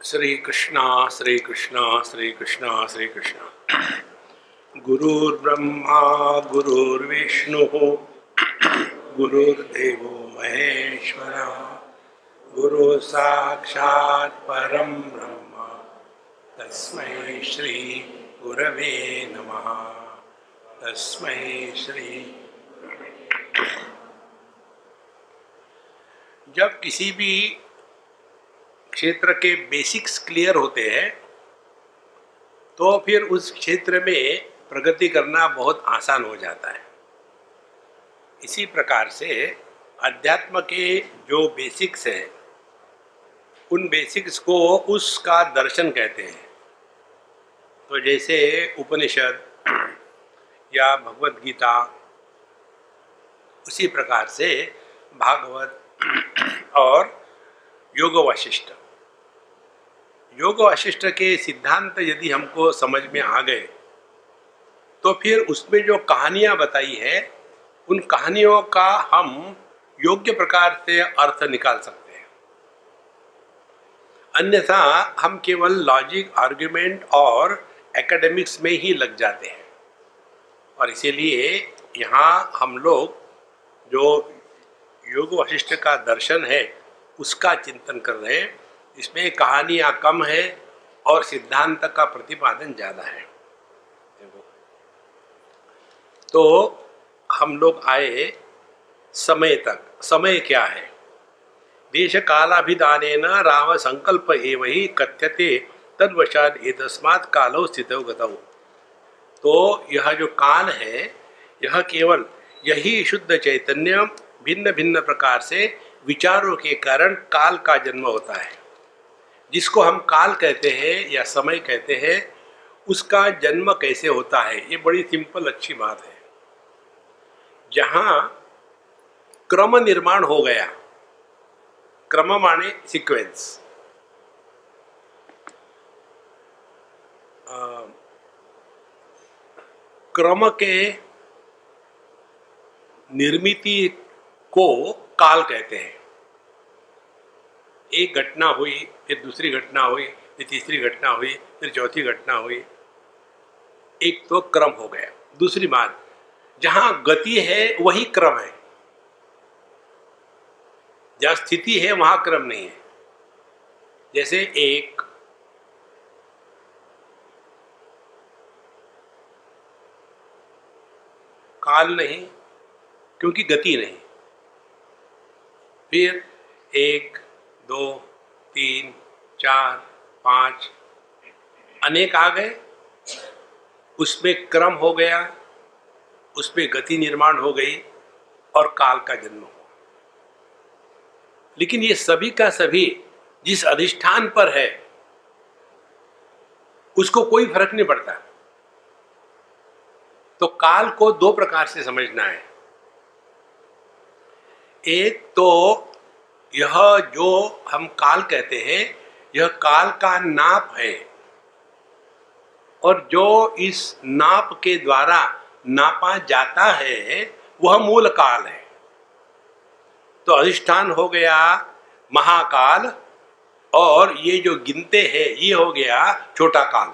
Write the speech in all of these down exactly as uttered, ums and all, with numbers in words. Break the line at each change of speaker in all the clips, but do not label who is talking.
श्री कृष्णा श्री कृष्णा श्री कृष्णा श्री कृष्णा। गुरुर्ब्रह्मा गुरुर्विष्णु गुरुर्देवो महेश्वरा गुरु साक्षात् परम ब्रह्म तस्मै श्री गुरवे नमः। तस्मै श्री। जब किसी भी क्षेत्र के बेसिक्स क्लियर होते हैं तो फिर उस क्षेत्र में प्रगति करना बहुत आसान हो जाता है। इसी प्रकार से अध्यात्म के जो बेसिक्स हैं उन बेसिक्स को उसका दर्शन कहते हैं। तो जैसे उपनिषद या भगवद गीता, उसी प्रकार से भागवत और योग वाशिष्ठ। योग वाशिष्ठ के सिद्धांत यदि हमको समझ में आ गए तो फिर उसमें जो कहानियां बताई है उन कहानियों का हम योग्य प्रकार से अर्थ निकाल सकते हैं। अन्यथा हम केवल लॉजिक, आर्ग्यूमेंट और एकेडमिक्स में ही लग जाते हैं। और इसीलिए यहाँ हम लोग जो योग वाशिष्ठ का दर्शन है उसका चिंतन कर रहे हैं। इसमें कहानियाँ कम है और सिद्धांत का प्रतिपादन ज़्यादा है। तो हम लोग आए समय तक। समय क्या है? देश कालाभिधानेन राम संकल्प एव ही कथ्यते तद्वशाद एतस्मात् कालो स्थितौ गतौ। तो यह जो काल है यह केवल यही शुद्ध चैतन्य भिन्न भिन्न प्रकार से विचारों के कारण काल का जन्म होता है। जिसको हम काल कहते हैं या समय कहते हैं उसका जन्म कैसे होता है, ये बड़ी सिंपल अच्छी बात है। जहाँ क्रम निर्माण हो गया, क्रम माने सीक्वेंस, क्रम के निर्मिति को काल कहते हैं। एक घटना हुई, फिर दूसरी घटना हुई, फिर तीसरी घटना हुई, फिर चौथी घटना हुई, एक तो क्रम हो गया। दूसरी बात, जहां गति है वही क्रम है, जहां स्थिति है वहां क्रम नहीं है। जैसे एक काल नहीं क्योंकि गति नहीं। फिर एक, दो, तीन, चार, पाँच, अनेक आ गए, उसमें क्रम हो गया, उसमें गति निर्माण हो गई और काल का जन्म हुआ। लेकिन ये सभी का सभी जिस अधिष्ठान पर है उसको कोई फर्क नहीं पड़ता। तो काल को दो प्रकार से समझना है। एक तो यह जो हम काल कहते हैं यह काल का नाप है, और जो इस नाप के द्वारा नापा जाता है वह मूल काल है। तो अधिष्ठान हो गया महाकाल और ये जो गिनते हैं ये हो गया छोटा काल।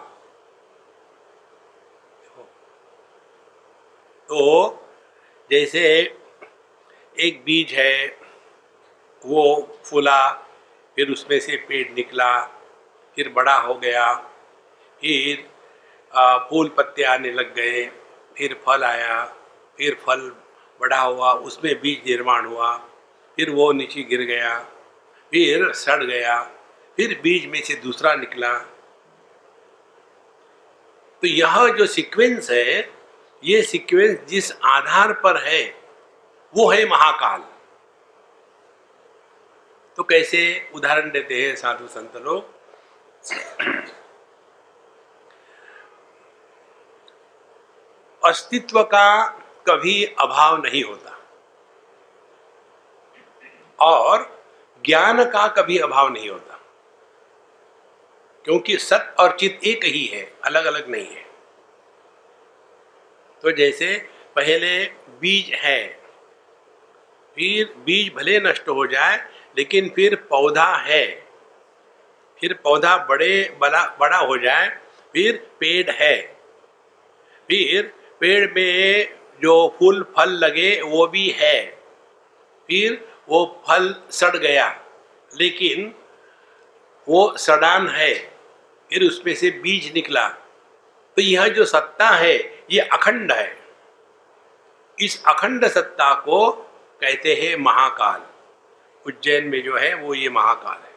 तो जैसे एक बीज है, वो फूला, फिर उसमें से पेड़ निकला, फिर बड़ा हो गया, फिर फूल पत्ते आने लग गए, फिर फल आया, फिर फल बड़ा हुआ, उसमें बीज निर्माण हुआ, फिर वो नीचे गिर गया, फिर सड़ गया, फिर बीज में से दूसरा निकला। तो यह जो सीक्वेंस है, ये सीक्वेंस जिस आधार पर है वो है महाकाल। तो कैसे उदाहरण देते हैं साधु संत लोग। अस्तित्व का कभी अभाव नहीं होता और ज्ञान का कभी अभाव नहीं होता, क्योंकि सत और चित एक ही है, अलग अलग नहीं है। तो जैसे पहले बीज है, फिर बीज भले नष्ट हो जाए लेकिन फिर पौधा है, फिर पौधा बड़े बड़ा बड़ा हो जाए, फिर पेड़ है, फिर पेड़ में जो फूल फल लगे वो भी है, फिर वो फल सड़ गया लेकिन वो सड़ान है, फिर उसमें से बीज निकला। तो यह जो सत्ता है ये अखंड है। इस अखंड सत्ता को कहते हैं महाकाल। उज्जैन में जो है वो ये महाकाल है।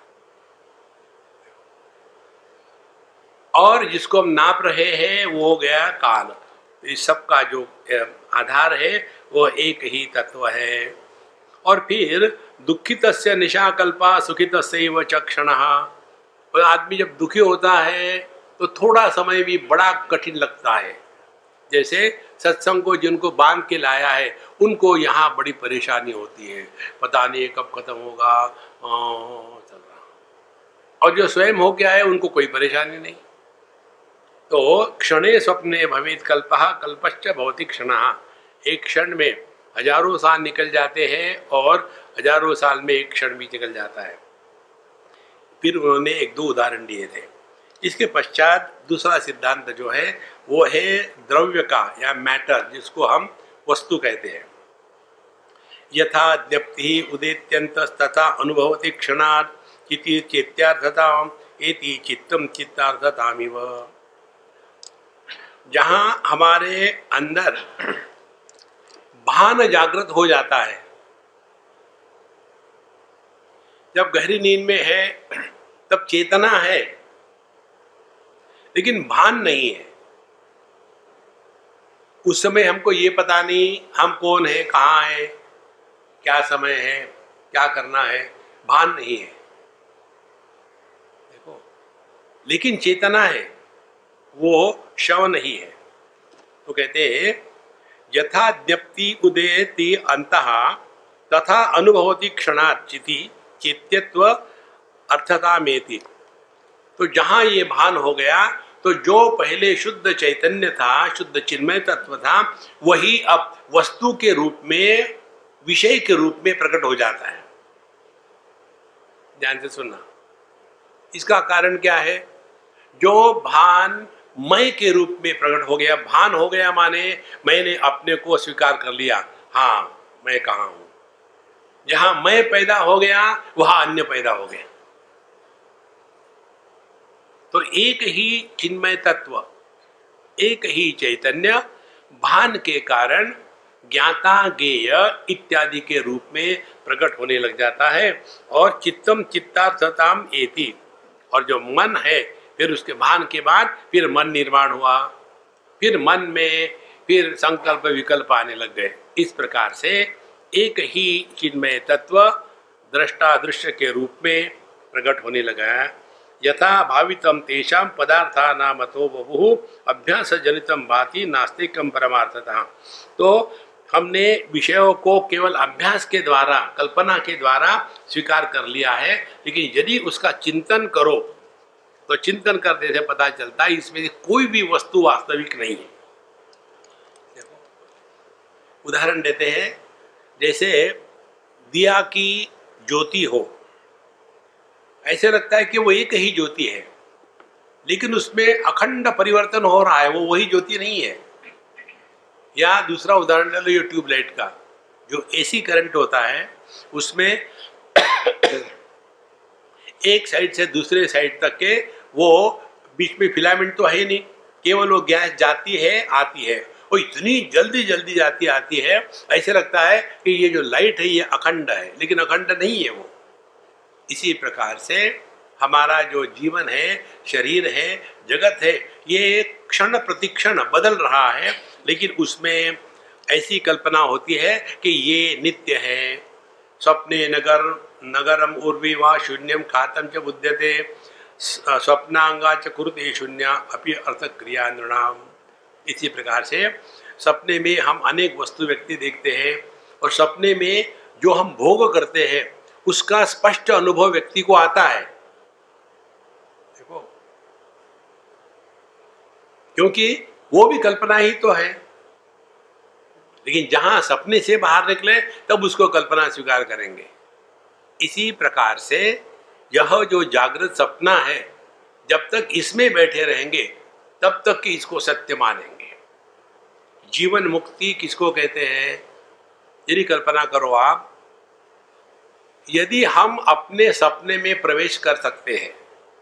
और जिसको हम नाप रहे हैं वो हो गया काल। इस सब का जो आधार है वो एक ही तत्व है। और फिर दुखितस्य निशाकल्पा सुखितस्यैव च क्षणः। और आदमी जब दुखी होता है तो थोड़ा समय भी बड़ा कठिन लगता है। जैसे सत्संग को जिनको बांध के लाया है उनको यहाँ बड़ी परेशानी होती है, पता नहीं कब खत्म होगा, चल रहा। और जो स्वयं हो गया है उनको कोई परेशानी नहीं। तो क्षणे स्वप्ने भवेत् कल्पः कल्पश्च भवति क्षणः। एक क्षण में हजारों साल निकल जाते हैं और हजारों साल में एक क्षण भी निकल जाता है। फिर उन्होंने एक दो उदाहरण दिए थे। इसके पश्चात दूसरा सिद्धांत जो है वो है द्रव्य का या मैटर, जिसको हम वस्तु कहते हैं। यथा ज्ञप्ति उदेत्यंत तथा अनुभवति क्षणात् चिति चेत्यार्थताम् एति चित्तम चित्तार्थतामिव। जहाँ हमारे अंदर भान जागृत हो जाता है, जब गहरी नींद में है तब चेतना है लेकिन भान नहीं है। उस समय हमको ये पता नहीं हम कौन है, कहाँ है, क्या समय है, क्या करना है, भान नहीं है। देखो, लेकिन चेतना है, वो शव नहीं है। तो कहते हैं यथा ज्ञप्ति उदेति अंतः तथा अनुभवति क्षणात् चिति चेत्यत्व अर्थतामेति। तो जहाँ ये भान हो गया तो जो पहले शुद्ध चैतन्य था, शुद्ध चिन्मय तत्व था, वही अब वस्तु के रूप में, विषय के रूप में प्रकट हो जाता है। ध्यान से सुनना। इसका कारण क्या है? जो भान मैं के रूप में प्रकट हो गया, भान हो गया माने मैंने अपने को स्वीकार कर लिया, हाँ मैं कहाँ हूं। जहां मैं पैदा हो गया वहां अन्य पैदा हो गया। तो एक ही चिन्मय तत्व, एक ही चैतन्य भान के कारण ज्ञाता ज्ञेय इत्यादि के रूप में प्रकट होने लग जाता है। और चित्तम चित्तार्थताम एति। और जो मन है, फिर उसके भान के बाद फिर मन निर्माण हुआ, फिर मन में फिर संकल्प विकल्प आने लग गए। इस प्रकार से एक ही चिन्मय तत्व दृष्टा दृश्य के रूप में प्रकट होने लगा है। यथा भावितम तेषाम पदार्थानाम अतो बभुः अभ्यास जनितम भाति नास्तिकम परमार्थता। तो हमने विषयों को केवल अभ्यास के द्वारा, कल्पना के द्वारा स्वीकार कर लिया है, लेकिन यदि उसका चिंतन करो तो चिंतन करने से पता चलता है इसमें से कोई भी वस्तु वास्तविक नहीं है। देखो, उदाहरण देते हैं, जैसे दिया की ज्योति हो, ऐसे लगता है कि वो एक ही ज्योति है, लेकिन उसमें अखंड परिवर्तन हो रहा है, वो वही ज्योति नहीं है। या दूसरा उदाहरण ले लो, ये ट्यूबलाइट का, जो एसी करंट होता है उसमें एक साइड से दूसरे साइड तक के वो बीच में फिलामेंट तो है नहीं, केवल वो गैस जाती है आती है, वो इतनी जल्दी जल्दी जाती आती है, ऐसे लगता है कि ये जो लाइट है ये अखंड है, लेकिन अखंड नहीं है वो। इसी प्रकार से हमारा जो जीवन है, शरीर है, जगत है, ये क्षण प्रतिक्षण बदल रहा है, लेकिन उसमें ऐसी कल्पना होती है कि ये नित्य है। स्वप्ने नगर नगरम उर्वी वा शून्यम खातम च बुध्यते स्वप्नांगा च कुरुते शून्य अपि अर्थ क्रिया नृणाम। इसी प्रकार से सपने में हम अनेक वस्तु व्यक्ति देखते हैं और सपने में जो हम भोग करते हैं उसका स्पष्ट अनुभव व्यक्ति को आता है। देखो, क्योंकि वो भी कल्पना ही तो है, लेकिन जहां सपने से बाहर निकले तब उसको कल्पना स्वीकार करेंगे। इसी प्रकार से यह जो जागृत सपना है, जब तक इसमें बैठे रहेंगे तब तक कि इसको सत्य मानेंगे। जीवन मुक्ति किसको कहते हैं? यदि कल्पना करो आप, यदि हम अपने सपने में प्रवेश कर सकते हैं,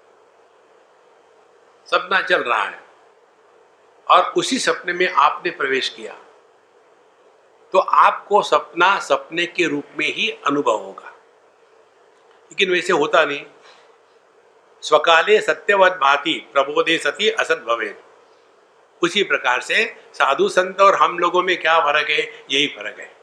सपना चल रहा है और उसी सपने में आपने प्रवेश किया, तो आपको सपना सपने के रूप में ही अनुभव होगा। लेकिन वैसे होता नहीं। स्वकाले सत्यवत भाति प्रबोधे सती असत भवेत्। उसी प्रकार से साधु संत और हम लोगों में क्या फर्क है? यही फर्क है।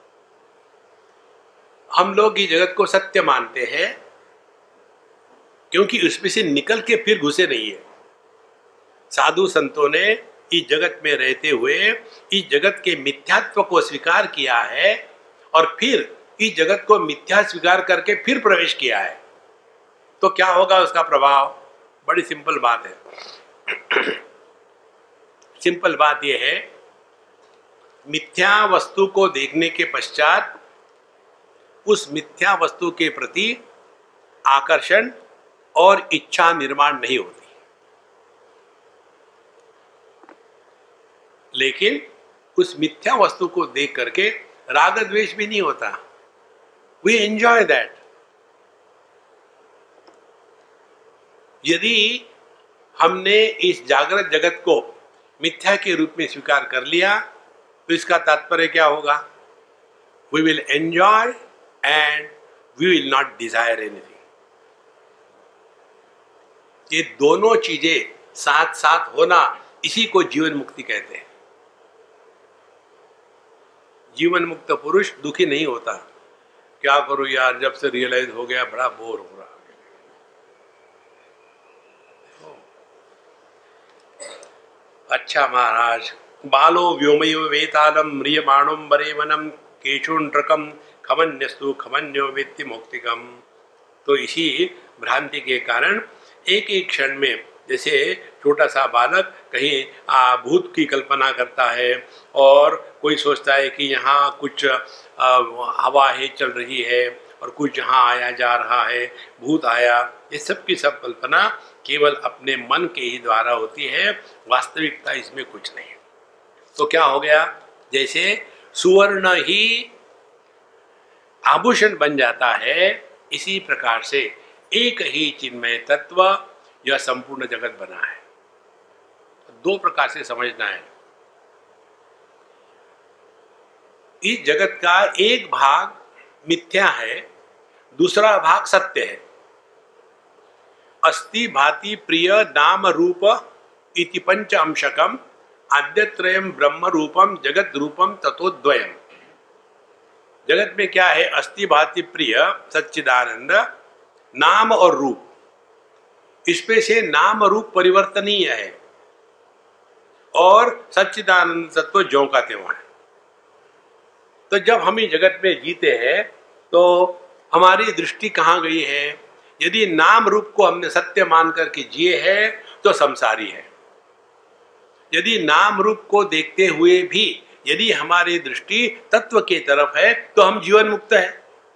हम लोग इस जगत को सत्य मानते हैं क्योंकि उसमें से निकल के फिर घुसे नहीं है। साधु संतों ने इस जगत में रहते हुए इस जगत के मिथ्यात्व को स्वीकार किया है और फिर इस जगत को मिथ्या स्वीकार करके फिर प्रवेश किया है। तो क्या होगा उसका प्रभाव? बड़ी सिंपल बात है। सिंपल बात यह है, मिथ्या वस्तु को देखने के पश्चात उस मिथ्या वस्तु के प्रति आकर्षण और इच्छा निर्माण नहीं होती, लेकिन उस मिथ्या वस्तु को देख करके राग द्वेष भी नहीं होता। We enjoy that. यदि हमने इस जागृत जगत को मिथ्या के रूप में स्वीकार कर लिया तो इसका तात्पर्य क्या होगा? We will enjoy and we will not desire anything. ये दोनों चीजें साथ साथ होना, इसी को जीवन मुक्ति कहते हैं। जीवन मुक्त पुरुष दुखी नहीं होता। क्या करूं यार, जब से रियलाइज हो गया बड़ा बोर हो रहा। अच्छा महाराज, बालो व्योमयो वेतालम म्रियमाणम बरे वनम केशुंड्रकम खमन्यस्तु खमन्यो वेत्ति मौक्तिकम। तो इसी भ्रांति के कारण एक एक क्षण में, जैसे छोटा सा बालक कहीं आ, भूत की कल्पना करता है और कोई सोचता है कि यहाँ कुछ आ, हवा है चल रही है और कुछ यहाँ आया जा रहा है, भूत आया, ये सब की सब कल्पना केवल अपने मन के ही द्वारा होती है। वास्तविकता इसमें कुछ नहीं। तो क्या हो गया? जैसे सुवर्ण ही आभूषण बन जाता है, इसी प्रकार से एक ही चिन्मय तत्व यह संपूर्ण जगत बना है। दो प्रकार से समझना है। इस जगत का एक भाग मिथ्या है, दूसरा भाग सत्य है। अस्ति भाति प्रिय नाम रूप इति पंच अंशकम आद्यत्रयम ब्रह्म रूपम जगत रूपम ततोद्वयम। जगत में क्या है? अस्ति भाति प्रिय सच्चिदानंद, नाम और रूप। इसमें से नाम रूप परिवर्तनीय है और सच्चिदानंद तत्व ज्यों का त्यों है। तो जब हम इस जगत में जीते हैं तो हमारी दृष्टि कहाँ गई है? यदि नाम रूप को हमने सत्य मान करके जिए हैं तो संसारी है। यदि नाम रूप को देखते हुए भी यदि हमारी दृष्टि तत्व के तरफ है तो हम जीवन मुक्त है।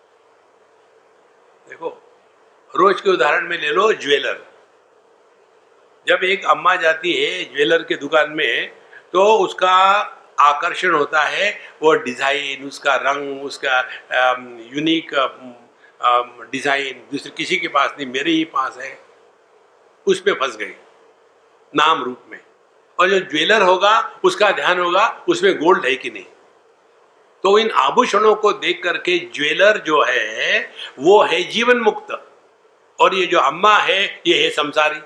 देखो, रोज के उदाहरण में ले लो, ज्वेलर। जब एक अम्मा जाती है ज्वेलर के दुकान में तो उसका आकर्षण होता है वो डिजाइन, उसका रंग, उसका यूनिक डिजाइन दूसरे किसी के पास नहीं, मेरे ही पास है। उस पे फंस गई नाम रूप में। और जो ज्वेलर होगा उसका ध्यान होगा उसमें गोल्ड है कि नहीं। तो इन आभूषणों को देख करके ज्वेलर जो है वो है जीवन मुक्त और ये जो अम्मा है ये है संसारी।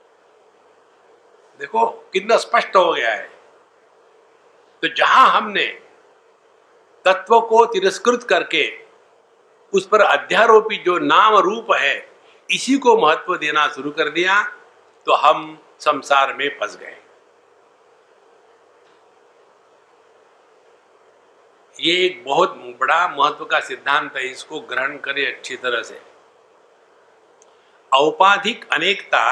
देखो कितना स्पष्ट हो गया है। तो जहां हमने तत्व को तिरस्कृत करके उस पर अध्यारोपी जो नाम रूप है इसी को महत्व देना शुरू कर दिया तो हम संसार में फंस गए। ये एक बहुत बड़ा महत्व का सिद्धांत है, इसको ग्रहण करें अच्छी तरह से। औपाधिक अनेकता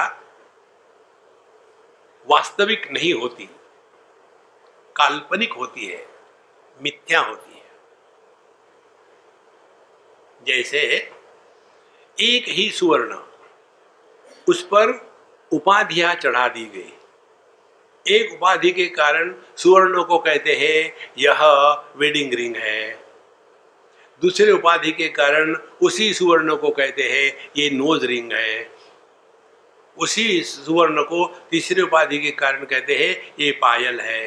वास्तविक नहीं होती, काल्पनिक होती है, मिथ्या होती है। जैसे एक ही सुवर्ण उस पर उपाधियां चढ़ा दी गई। एक उपाधि के कारण सुवर्ण को कहते हैं यह वेडिंग रिंग है, दूसरे उपाधि के कारण उसी सुवर्ण को कहते हैं ये नोज रिंग है, उसी सुवर्ण को तीसरे उपाधि के कारण कहते हैं ये पायल है।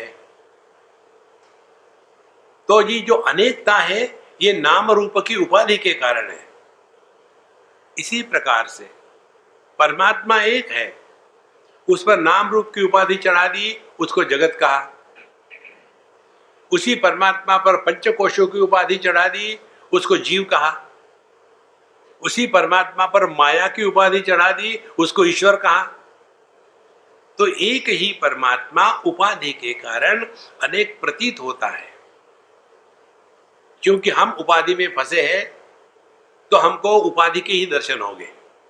तो ये जो अनेकता है ये नाम रूप की उपाधि के कारण है। इसी प्रकार से परमात्मा एक है, उस पर नाम रूप की उपाधि चढ़ा दी, उसको जगत कहा। उसी परमात्मा पर पंचकोशों की उपाधि चढ़ा दी, उसको जीव कहा। उसी परमात्मा पर माया की उपाधि चढ़ा दी, उसको ईश्वर कहा। तो एक ही परमात्मा उपाधि के कारण अनेक प्रतीत होता है। क्योंकि हम उपाधि में फंसे हैं तो हमको उपाधि के ही दर्शन होंगे।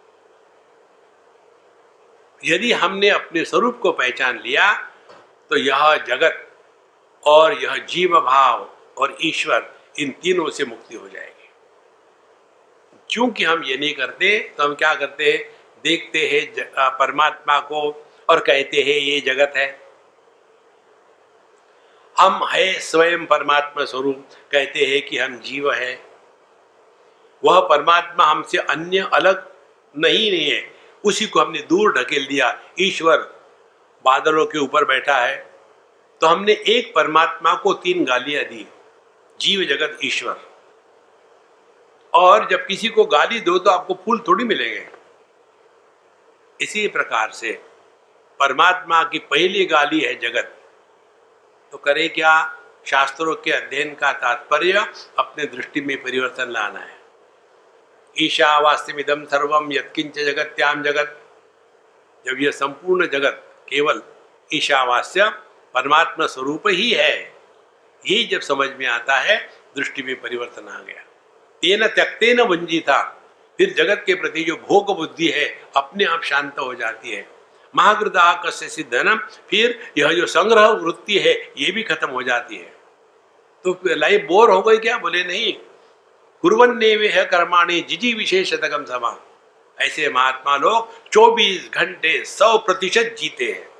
यदि हमने अपने स्वरूप को पहचान लिया तो यह जगत और यह जीव भाव और ईश्वर, इन तीनों से मुक्ति हो जाएगी। क्योंकि हम ये नहीं करते तो हम क्या करते हैं, देखते हैं परमात्मा को और कहते हैं ये जगत है। हम है स्वयं परमात्मा स्वरूप, कहते हैं कि हम जीव है। वह परमात्मा हमसे अन्य अलग नहीं नहीं है, उसी को हमने दूर ढकेल दिया। ईश्वर बादलों के ऊपर बैठा है, तो हमने एक परमात्मा को तीन गालियां दी, जीव जगत ईश्वर। और जब किसी को गाली दो तो आपको फूल थोड़ी मिलेंगे। इसी प्रकार से परमात्मा की पहली गाली है जगत। तो करे क्या, शास्त्रों के अध्ययन का तात्पर्य अपने दृष्टि में परिवर्तन लाना है। ईशावास्यमिदं सर्वम यत्किंच जगत्याम जगत। जब यह संपूर्ण जगत केवल ईशावास्य परमात्मा स्वरूप ही है, ये जब समझ में आता है, दृष्टि में परिवर्तन आ गया। तेन त्यक्तेन वंजिता, फिर जगत के प्रति जो भोग बुद्धि है अपने आप शांत हो जाती है। महाकृता कस्य सिद्धनम, फिर यह जो संग्रह वृत्ति है ये भी खत्म हो जाती है। तो लाइफ बोर हो गई क्या? बोले नहीं। कुर्वन्नेवेह कर्माणि जिजी विशेषतकम समा। ऐसे महात्मा लोग चौबीस घंटे सौ प्रतिशत जीते हैं।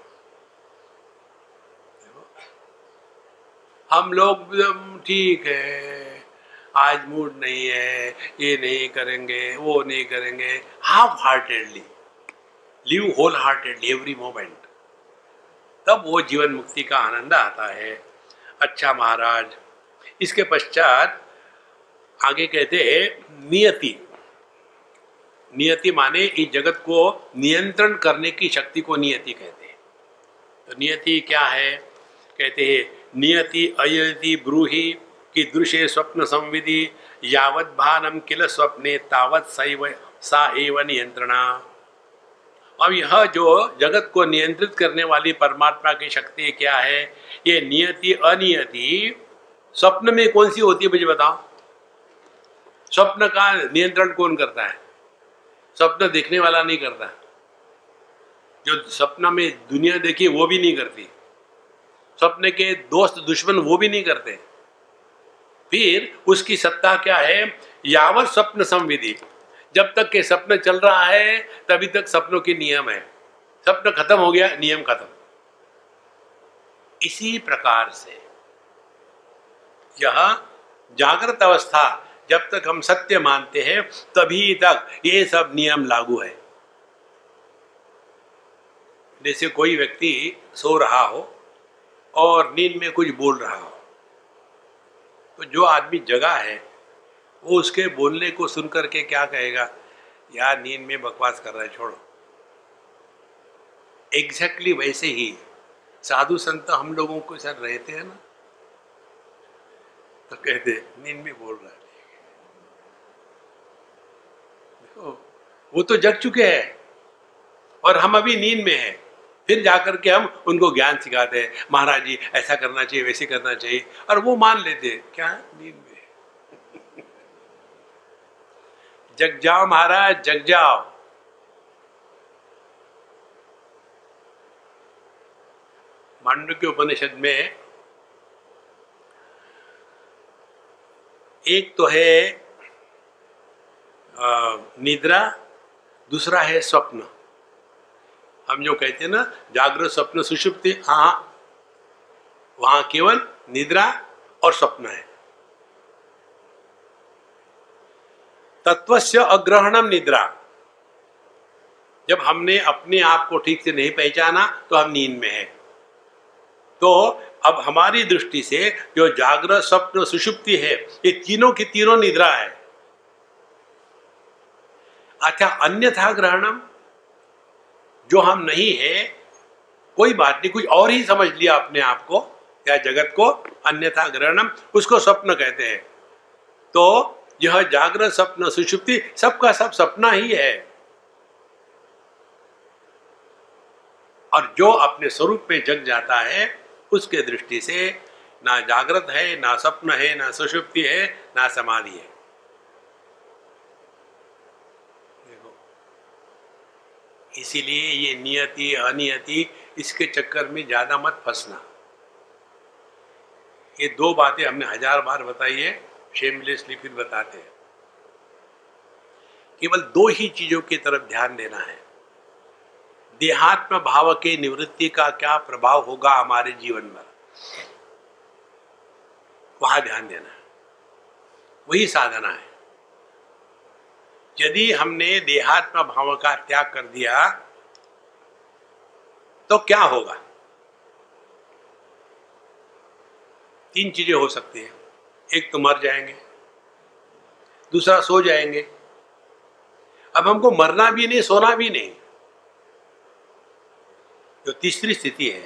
हम लोग ठीक है, आज मूड नहीं है, ये नहीं करेंगे, वो नहीं करेंगे। Half heartedly live whole heartedly every moment, तब वो जीवन मुक्ति का आनंद आता है। अच्छा महाराज, इसके पश्चात आगे कहते हैं नियति। नियति माने इस जगत को नियंत्रण करने की शक्ति को नियति कहते हैं। तो नियति क्या है? कहते हैं नियति अयति ब्रूहि कीदृशे स्वप्न संविधि यावत् भानम किल स्वप्ने तावत् सैव सा एव नियंत्रणा। अब यह जो जगत को नियंत्रित करने वाली परमात्मा की शक्ति क्या है? ये नियति अनियति स्वप्न में कौन सी होती है मुझे बताओ? स्वप्न का नियंत्रण कौन करता है? स्वप्न देखने वाला नहीं करता। जो स्वप्न में दुनिया देखी वो भी नहीं करती, स्वप्न के दोस्त दुश्मन वो भी नहीं करते। फिर उसकी सत्ता क्या है? यावत स्वप्न संविधि, जब तक के स्वप्न चल रहा है तभी तक सपनों के नियम है। स्वप्न खत्म हो गया, नियम खत्म। इसी प्रकार से यह जागृत अवस्था, जब तक हम सत्य मानते हैं तभी तक ये सब नियम लागू है। जैसे कोई व्यक्ति सो रहा हो और नींद में कुछ बोल रहा हो, तो जो आदमी जगा है वो उसके बोलने को सुनकर के क्या कहेगा? यार नींद में बकवास कर रहा है, छोड़ो। एग्जैक्टली वैसे ही साधु संत हम लोगों के साथ रहते हैं ना, तो कहते नींद में बोल रहा है। देखो वो तो जग चुके हैं और हम अभी नींद में हैं। फिर जाकर के हम उनको ज्ञान सिखाते हैं, महाराज जी ऐसा करना चाहिए, वैसे करना चाहिए, और वो मान लेते हैं क्या नींद में। जग जाओ महाराज, जग जाओ। मांडुक्य उपनिषद में एक तो है निद्रा, दूसरा है स्वप्न। हम जो कहते हैं ना जागृत स्वप्न सुषुप्ति, हाँ वहां केवल निद्रा और स्वप्न है। तत्वस्य अग्रहणम निद्रा, जब हमने अपने आप को ठीक से नहीं पहचाना तो हम नींद में हैं। तो अब हमारी दृष्टि से जो जागृत स्वप्न सुषुप्ति है ये तीनों की तीनों निद्रा है। अच्छा, अन्यथा ग्रहणम, जो हम नहीं है, कोई बात नहीं, कुछ और ही समझ लिया अपने आप को या जगत को, अन्यथा ग्रहणम, उसको स्वप्न कहते हैं। तो यह जागृत स्वप्न सुषुप्ति सबका सब सपना ही है। और जो अपने स्वरूप में जग जाता है उसके दृष्टि से ना जागृत है, ना स्वप्न है, ना सुषुप्ति है, ना समाधि है। देखो, इसीलिए ये नियति अनियति इसके चक्कर में ज्यादा मत फंसना। ये दो बातें हमने हजार बार बताई है, शेमलेसली फिर बताते हैं। केवल दो ही चीजों की तरफ ध्यान देना है। देहात्म भाव के निवृत्ति का क्या प्रभाव होगा हमारे जीवन में, वहां ध्यान देना है, वही साधना है। यदि हमने देहात्म भाव का त्याग कर दिया तो क्या होगा? तीन चीजें हो सकती हैं। एक तो मर जाएंगे, दूसरा सो जाएंगे। अब हमको मरना भी नहीं, सोना भी नहीं। जो तीसरी स्थिति है,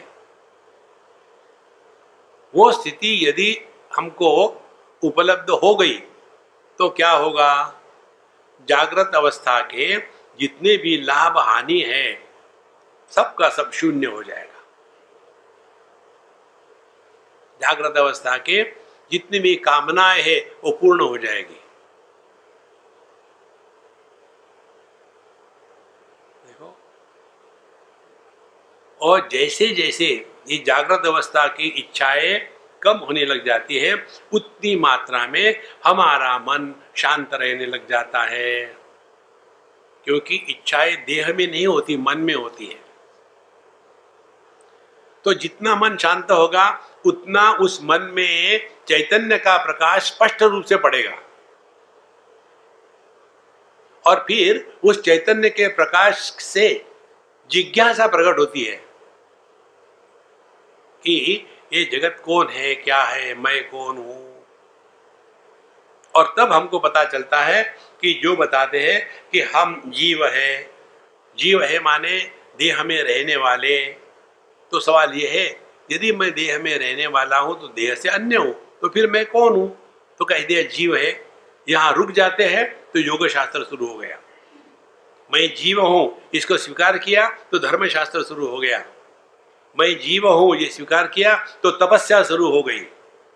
वो स्थिति यदि हमको उपलब्ध हो गई तो क्या होगा? जागृत अवस्था के जितने भी लाभ हानि है सबका सब शून्य हो जाएगा। जागृत अवस्था के जितनी भी कामनाएं हैं वो पूर्ण हो जाएगी। देखो, और जैसे जैसे ये जागृत अवस्था की इच्छाएं कम होने लग जाती है उतनी मात्रा में हमारा मन शांत रहने लग जाता है, क्योंकि इच्छाएं देह में नहीं होती, मन में होती है। तो जितना मन शांत होगा उतना उस मन में चैतन्य का प्रकाश स्पष्ट रूप से पड़ेगा, और फिर उस चैतन्य के प्रकाश से जिज्ञासा प्रकट होती है कि ये जगत कौन है, क्या है, मैं कौन हूं। और तब हमको पता चलता है कि जो बताते हैं कि हम जीव है, जीव है माने देह में रहने वाले। तो सवाल ये है, यदि मैं देह में रहने वाला हूं तो देह से अन्य हूं, तो फिर मैं कौन हूं? तो कह दिया जीव है। यहां रुक जाते हैं तो योग शास्त्र शुरू हो गया। मैं जीव हूं इसको स्वीकार किया तो धर्म शास्त्र शुरू हो गया। मैं जीव हूं ये स्वीकार किया तो तपस्या शुरू हो गई।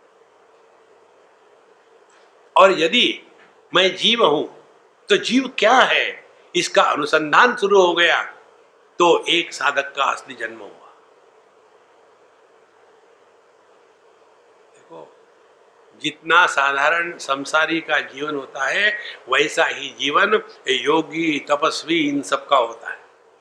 और यदि मैं जीव हूं तो जीव क्या है इसका अनुसंधान शुरू हो गया, तो एक साधक का असली जन्म हुआ। देखो, जितना साधारण संसारी का जीवन होता है वैसा ही जीवन योगी तपस्वी इन सब का होता है,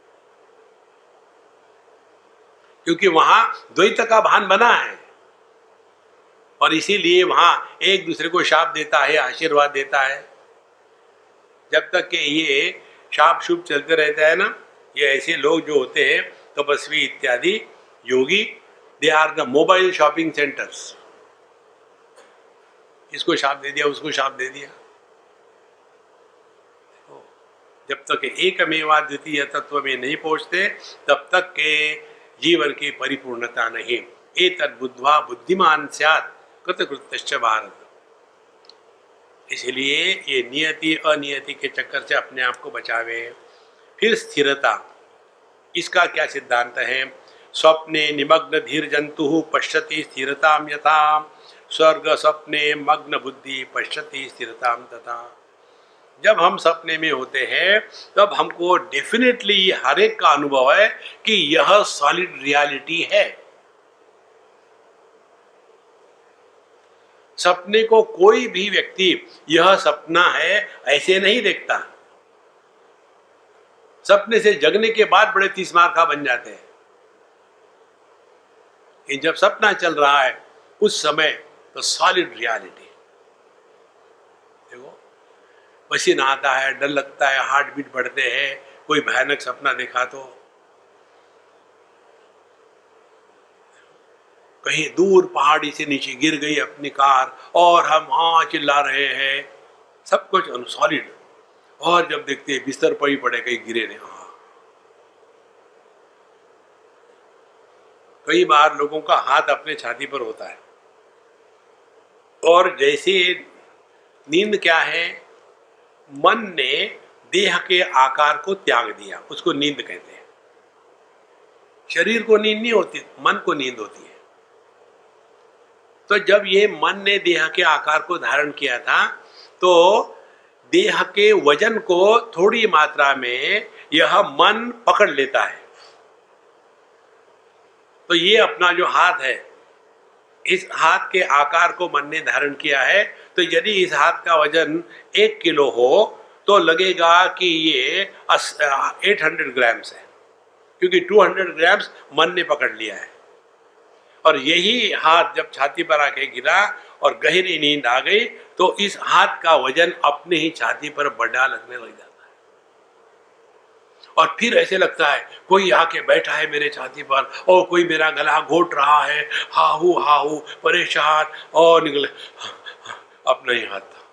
क्योंकि वहां द्वैत का भान बना है। और इसीलिए वहां एक दूसरे को शाप देता है, आशीर्वाद देता है। जब तक कि ये शाप शुभ चलते रहता है ना, ये ऐसे लोग जो होते हैं तपस्वी इत्यादि योगी, they are the mobile shopping centres. इसको शाप दे दिया, उसको शाप दे दिया। जब तक एकमेवा द्वितीय तत्व में नहीं पहुंचते तब तक के जीवन की परिपूर्णता नहीं। एतद् बुद्ध्वा बुद्धिमान स्यात् कृतकृत्यश्च भारत। इसलिए ये नियति अनियति के चक्कर से अपने आप को बचावे। फिर स्थिरता, इसका क्या सिद्धांत है? स्वप्ने निमग्न धीर जंतु पश्यति स्थिरताम यथा स्वर्ग स्वप्ने मग्न बुद्धि पश्यति स्थिरताम तथा। जब हम सपने में होते हैं तब हमको डेफिनेटली हर एक का अनुभव है कि यह सॉलिड रियलिटी है। सपने को कोई भी व्यक्ति यह सपना है ऐसे नहीं देखता। सपने से जगने के बाद बड़े तीस मार खा बन जाते हैं। कि जब सपना चल रहा है उस समय तो सॉलिड रियलिटी। देखो, पसीना आता है, डर लगता है, हार्ट बीट बढ़ते हैं, कोई भयानक सपना देखा तो, कहीं दूर पहाड़ी से नीचे गिर गई अपनी कार और हम हाँ चिल्ला रहे हैं, सब कुछ सॉलिड। और जब देखते हैं बिस्तर पर ही पड़े, कहीं गिरे नहीं। हाँ, कई बार लोगों का हाथ अपने छाती पर होता है, और जैसे नींद क्या है, मन ने देह के आकार को त्याग दिया, उसको नींद कहते हैं। शरीर को नींद नहीं होती, मन को नींद होती है। तो जब ये मन ने देह के आकार को धारण किया था, तो देह के वजन को थोड़ी मात्रा में यह मन पकड़ लेता है। तो ये अपना जो हाथ है, इस हाथ के आकार को मन ने धारण किया है। तो यदि इस हाथ का वजन एक किलो हो तो लगेगा कि ये आठ सौ ग्राम्स है, क्योंकि दो सौ ग्राम्स मन ने पकड़ लिया है। और यही हाथ जब छाती पर आके गिरा और गहरी नींद आ गई, तो इस हाथ का वजन अपने ही छाती पर बढ़ा लगने लग जाता है। और फिर ऐसे लगता है कोई आके बैठा है मेरे छाती पर, और कोई मेरा गला घोट रहा है, हाहू हाहू परेशान, और निकले अपना ही हाथ था।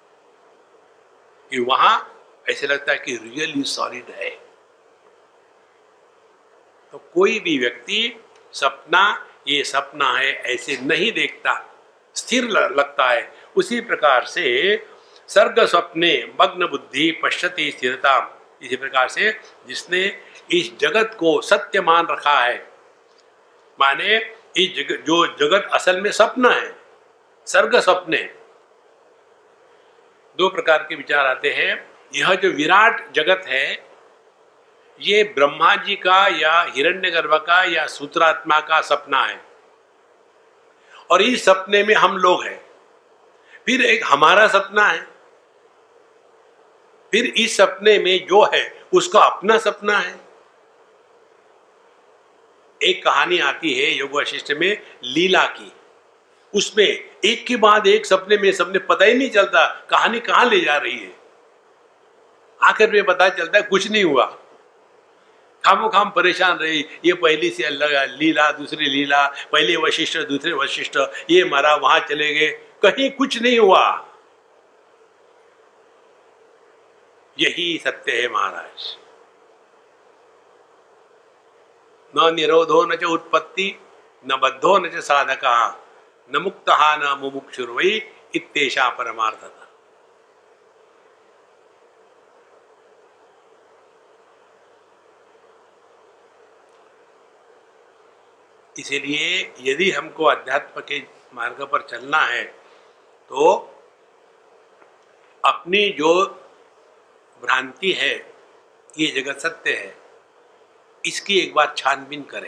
कि वहां ऐसे लगता है कि रियली सॉलिड है। तो कोई भी व्यक्ति सपना ये सपना है ऐसे नहीं देखता, स्थिर लगता है। उसी प्रकार से सर्ग स्वप्ने मग्न बुद्धि पश्यति स्थिरता, इसी प्रकार से जिसने इस जगत को सत्य मान रखा है, माने इस जगत, जो जगत असल में सपना है, सर्ग स्वप्ने, दो प्रकार के विचार आते हैं। यह जो विराट जगत है, ये ब्रह्मा जी का या हिरण्यगर्भ का या सूत्रात्मा का सपना है, और इस सपने में हम लोग हैं। फिर एक हमारा सपना है, फिर इस सपने में जो है उसका अपना सपना है। एक कहानी आती है योग वशिष्ठ में लीला की, उसमें एक के बाद एक सपने में सबने पता ही नहीं चलता कहानी कहां ले जा रही है। आखिर में पता चलता है कुछ नहीं हुआ, खामो खाम परेशान रही, ये पहली से अलग लीला, दूसरी लीला, पहले वशिष्ठ दूसरे वशिष्ठ, ये मरा वहां चले गए, कहीं कुछ नहीं हुआ। यही सत्य है महाराज। न निरोधो न च उत्पत्ति, न बद्धो न च साधका, न मुक्तः न मुमुक्षुर्वै इत्येषा परमार्थता। इसीलिए यदि हमको अध्यात्म के मार्ग पर चलना है तो अपनी जो भ्रांति है, ये जगत सत्य है, इसकी एक बार छानबीन करें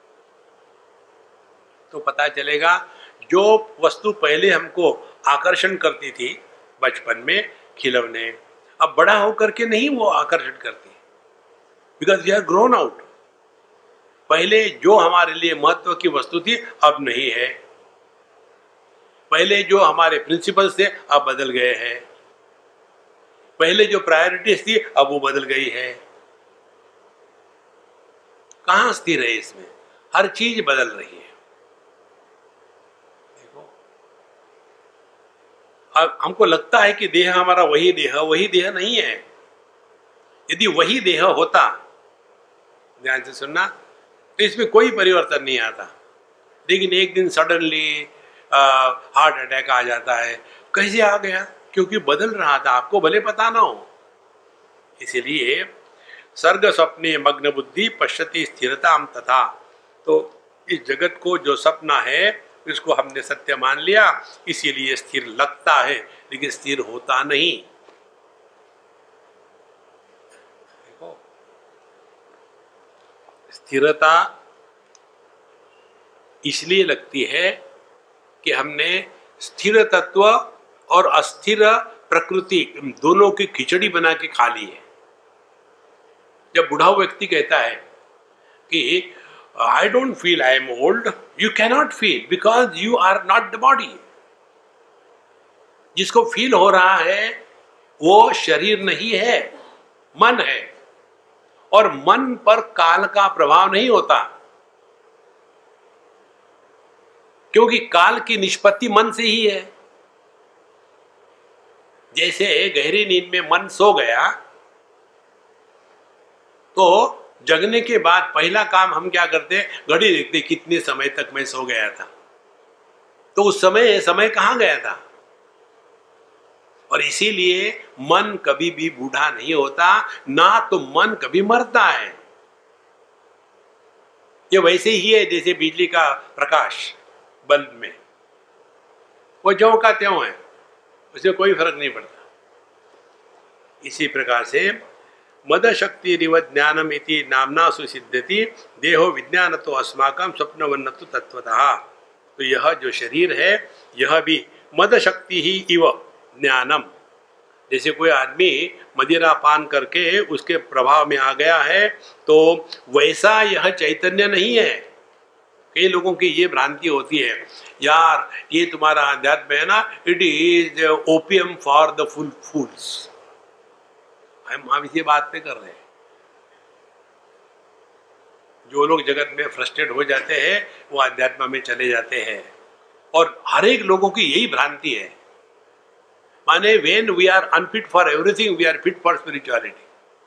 तो पता चलेगा। जो वस्तु पहले हमको आकर्षण करती थी बचपन में खिलौने, अब बड़ा होकर के नहीं वो आकर्षण करती, because we are grown out. पहले जो हमारे लिए महत्व की वस्तु थी अब नहीं है, पहले जो हमारे प्रिंसिपल्स थे अब बदल गए हैं, पहले जो प्रायोरिटीज थी अब वो बदल गई है। कहां स्थिर है इसमें, हर चीज बदल रही है। देखो, अब हमको लगता है कि देह हमारा वही देह, वही देह नहीं है। यदि वही देह होता, ध्यान से सुनना, तो इसमें कोई परिवर्तन नहीं आता। लेकिन एक दिन सडनली हार्ट अटैक आ जाता है। कैसे आ गया? क्योंकि बदल रहा था, आपको भले पता ना हो। इसीलिए सर्ग स्वप्ने मग्न बुद्धि पश्यति स्थिरताम तथा, तो इस जगत को जो सपना है इसको हमने सत्य मान लिया, इसीलिए स्थिर लगता है, लेकिन स्थिर होता नहीं। स्थिरता इसलिए लगती है कि हमने स्थिर तत्व और अस्थिर प्रकृति दोनों की खिचड़ी बना के खा ली है। जब बूढ़ा व्यक्ति कहता है कि I don't feel I am old, you cannot feel because you are not the body. जिसको फील हो रहा है वो शरीर नहीं है, मन है, और मन पर काल का प्रभाव नहीं होता, क्योंकि काल की निष्पत्ति मन से ही है। जैसे गहरी नींद में मन सो गया तो जगने के बाद पहला काम हम क्या करते, घड़ी देखते कितने समय तक मैं सो गया था। तो उस समय समय कहां गया था। और इसीलिए मन कभी भी बूढ़ा नहीं होता, ना तो मन कभी मरता है। ये वैसे ही है जैसे बिजली का प्रकाश बल्ब में, वो ज्यों का त्यों है, उससे कोई फर्क नहीं पड़ता। इसी प्रकार से मद शक्ति रिव ज्ञानम इति नामना सुसिद्धति देहो विज्ञान तो अस्माकम स्वप्नवन्न तो तत्वतः। तो यह जो शरीर है यह भी मद शक्ति ही इव ज्ञानम, जैसे कोई आदमी मदिरा पान करके उसके प्रभाव में आ गया है तो वैसा यह चैतन्य नहीं है। कई लोगों की ये भ्रांति होती है, यार ये तुम्हारा अध्यात्म है ना, it is opium for the full fools. हम हम इसी बात पे कर रहे हैं। जो लोग जगत में फ्रस्ट्रेट हो जाते हैं वो अध्यात्म में चले जाते हैं, और हर एक लोगों की यही भ्रांति है। माने when we are unfit for everything we are fit for spirituality.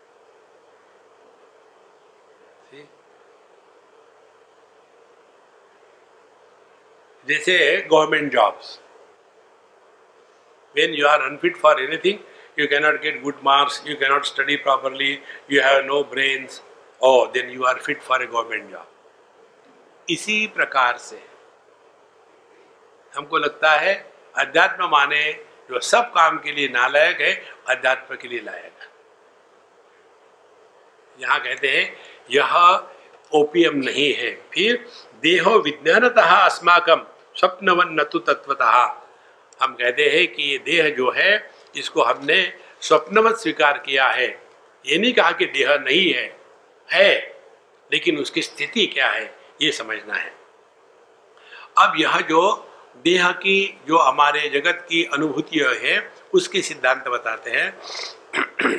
जैसे government jobs, when you are unfit for anything, you cannot get good marks, you cannot study properly, you have no brains, oh then you are fit for a government job। इसी प्रकार से हमको लगता है अध्यात्म माने जो सब काम के लिए नालायक है, अध्यात्म के लिए लायक है। यहाँ कहते हैं यह ओपियम नहीं है। फिर देहो विज्ञानतः अस्माकम स्वप्नवन्न तु तत्वतः, हम कहते हैं कि ये देह जो है इसको हमने स्वप्नवत स्वीकार किया है। ये नहीं कहा कि देह नहीं है, है, लेकिन उसकी स्थिति क्या है ये समझना है। अब यह जो देह की जो हमारे जगत की अनुभूति है उसके सिद्धांत बताते हैं।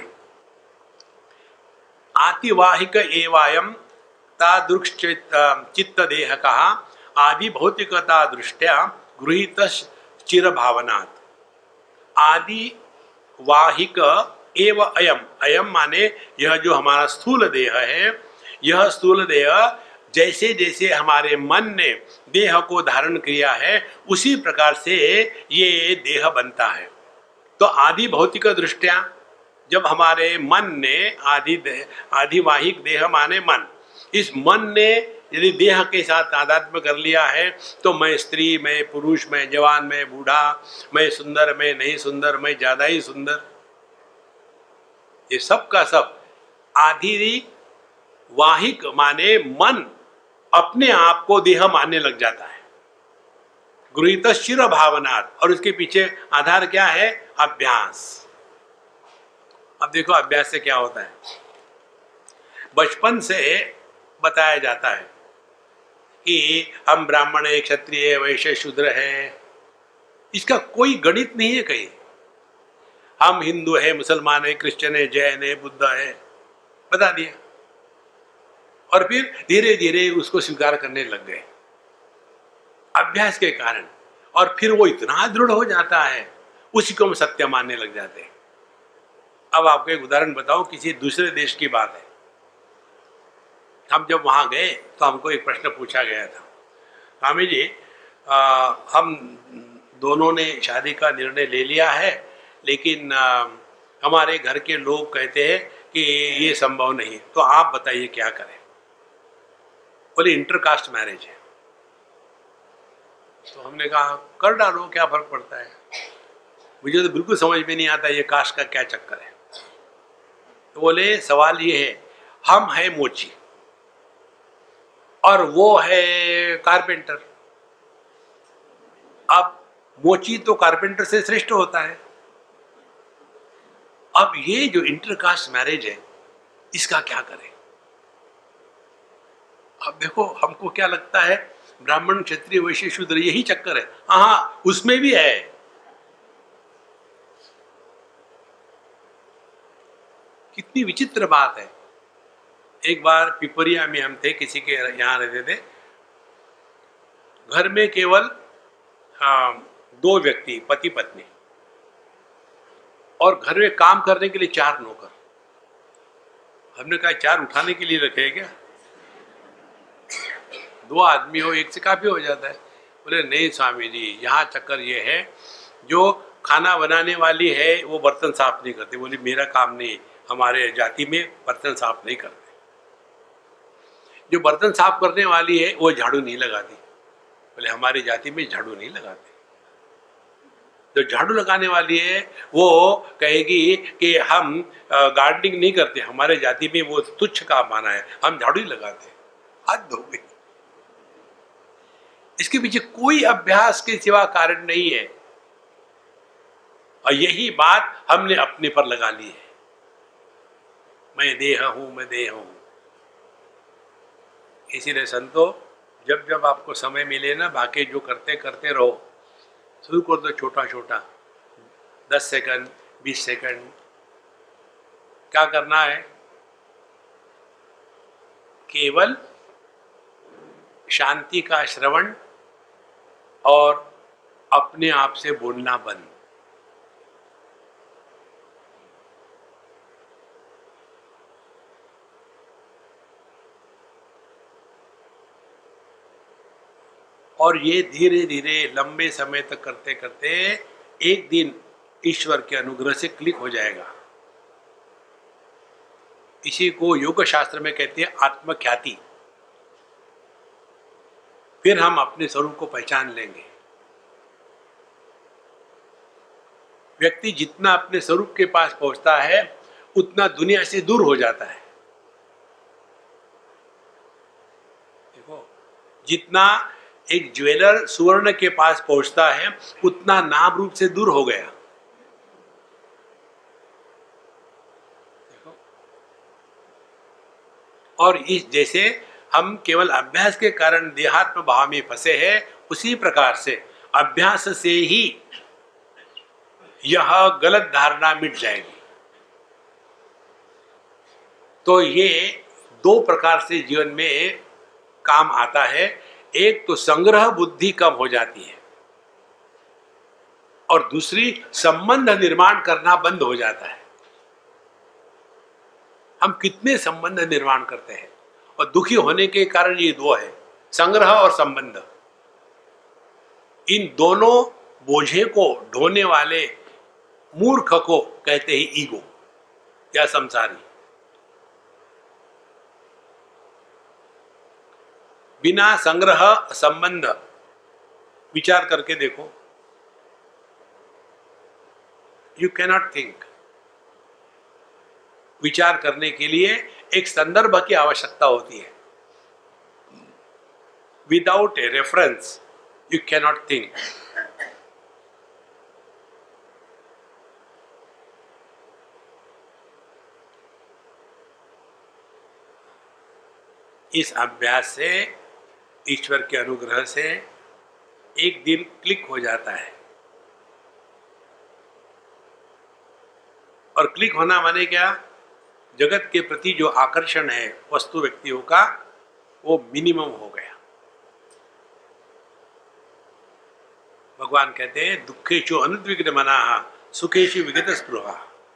आतिवाहिक एवायम तादृक्ष चित्त देह कहा आदि भौतिकता दृष्टया गृहीत चिर भावनात्। आदि वाहिक एव अयम, अयम माने यह जो हमारा स्थूल देह है, यह स्थूल देह जैसे जैसे हमारे मन ने देह को धारण किया है उसी प्रकार से ये देह बनता है। तो आदि भौतिक दृष्टिया जब हमारे मन ने आदि आदिवाहिक देह माने मन, इस मन ने यदि देह के साथ तादात्म्य कर लिया है तो मैं स्त्री, मैं पुरुष, मैं जवान, मैं बूढ़ा, मैं सुंदर, मैं नहीं सुंदर, मैं ज्यादा ही सुंदर, ये सब का सब आदि वाहिक माने मन अपने आप को देह मानने लग जाता है। गृहीत शिर भावनात्, और उसके पीछे आधार क्या है, अभ्यास। अब देखो अभ्यास से क्या होता है। बचपन से बताया जाता है कि हम ब्राह्मण है, क्षत्रिय, वैश्य, शूद्र हैं, इसका कोई गणित नहीं है कहीं। हम हिंदू है, मुसलमान है, क्रिश्चियन है, जैन है, बुद्ध है, बता दिया, और फिर धीरे धीरे उसको स्वीकार करने लग गए अभ्यास के कारण, और फिर वो इतना दृढ़ हो जाता है उसी को हम सत्य मानने लग जाते हैं। अब आपको एक उदाहरण बताओ, किसी दूसरे देश की बात है। हम जब वहाँ गए तो हमको एक प्रश्न पूछा गया था, स्वामी जी आ, हम दोनों ने शादी का निर्णय ले लिया है, लेकिन आ, हमारे घर के लोग कहते हैं कि ये संभव नहीं, तो आप बताइए क्या करें। बोले इंटरकास्ट मैरिज है। तो हमने कहा कर डालो, क्या फर्क पड़ता है। मुझे तो बिल्कुल समझ में नहीं आता ये कास्ट का क्या चक्कर है। तो बोले सवाल ये है, हम है मोची और वो है कारपेंटर। अब मोची तो कारपेंटर से श्रेष्ठ होता है। अब ये जो इंटरकास्ट मैरिज है इसका क्या करें? अब देखो, हमको क्या लगता है ब्राह्मण क्षत्रिय वैश्य शूद्र यही चक्कर है। हाँ, उसमें भी है। कितनी विचित्र बात है। एक बार पिपरिया में हम थे, किसी के यहां रहते थे। घर में केवल हाँ, दो व्यक्ति, पति पत्नी, और घर में काम करने के लिए चार नौकर। हमने कहा चार उठाने के लिए रखे क्या? दो आदमी हो, एक से काफी हो जाता है। बोले नहीं स्वामी जी, यहाँ चक्कर ये है, जो खाना बनाने वाली है वो बर्तन साफ नहीं करते। बोली मेरा काम नहीं, हमारे जाति में बर्तन साफ नहीं करते। जो बर्तन साफ करने वाली है वो झाड़ू नहीं लगाती। बोले हमारी जाति में झाड़ू नहीं लगाते। जो झाड़ू लगाने वाली है वो कहेगी कि हम गार्डनिंग नहीं करते, हमारे जाति में वो तुच्छ काम माना है, हम झाड़ू ही लगाते। हद हो गई। इसके पीछे कोई अभ्यास के सिवा कारण नहीं है, और यही बात हमने अपने पर लगा ली है। मैं देह हूं, मैं देह हूं। इसीलिए संतो, जब जब आपको समय मिले ना, बाकी जो करते करते रहो। शुरू कर दो छोटा छोटा, दस सेकंड, बीस सेकंड। क्या करना है? केवल शांति का श्रवण और अपने आप से बोलना बंद। और ये धीरे धीरे लंबे समय तक करते करते एक दिन ईश्वर के अनुग्रह से क्लिक हो जाएगा। इसी को योग शास्त्र में कहते हैं आत्मख्याति। फिर हम अपने स्वरूप को पहचान लेंगे। व्यक्ति जितना अपने स्वरूप के पास पहुंचता है उतना दुनिया से दूर हो जाता है। देखो, जितना एक ज्वेलर सुवर्ण के पास पहुंचता है उतना नाम रूप से दूर हो गया। देखो, और इस जैसे हम केवल अभ्यास के कारण देहात्म भाव में फंसे हैं, उसी प्रकार से अभ्यास से ही यह गलत धारणा मिट जाएगी। तो ये दो प्रकार से जीवन में काम आता है। एक तो संग्रह बुद्धि कम हो जाती है, और दूसरी संबंध निर्माण करना बंद हो जाता है। हम कितने संबंध निर्माण करते हैं, और दुखी होने के कारण ये दो है, संग्रह और संबंध। इन दोनों बोझे को ढोने वाले मूर्ख को कहते हैं ईगो या संसारी। बिना संग्रह संबंध, विचार करके देखो, यू कैनॉट थिंक। विचार करने के लिए एक संदर्भ की आवश्यकता होती है। Without a reference you cannot think. इस अभ्यास से, ईश्वर के अनुग्रह से एक दिन क्लिक हो जाता है। और क्लिक होना माने क्या? जगत के प्रति जो आकर्षण है वस्तु व्यक्तियों का, वो मिनिमम हो गया। भगवान कहते हैं दुखेषु अनुद्विग्न मनाः सुखेषु विगत स्पृहा।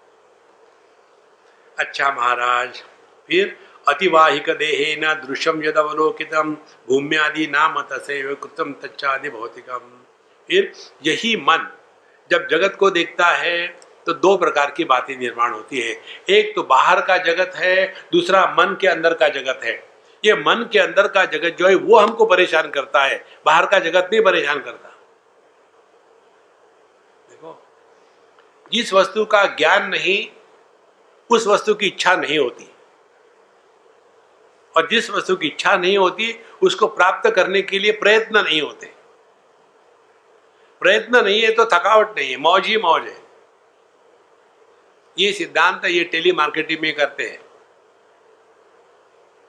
अच्छा महाराज, फिर अतिवाहिक देहेन दृश्यम यदवलोकितम भूम्यादि नाम तसेव कृतम तच्चादि भौतिकम। फिर यही मन जब जगत को देखता है तो दो प्रकार की बातें निर्माण होती है। एक तो बाहर का जगत है, दूसरा मन के अंदर का जगत है। ये मन के अंदर का जगत जो है वो हमको परेशान करता है, बाहर का जगत नहीं परेशान करता। देखो, जिस वस्तु का ज्ञान नहीं उस वस्तु की इच्छा नहीं होती, और जिस वस्तु की इच्छा नहीं होती उसको प्राप्त करने के लिए प्रयत्न नहीं होते। प्रयत्न नहीं है तो थकावट नहीं है, मौज ही मौज है। ये सिद्धांत ये टेली मार्केटिंग में करते हैं।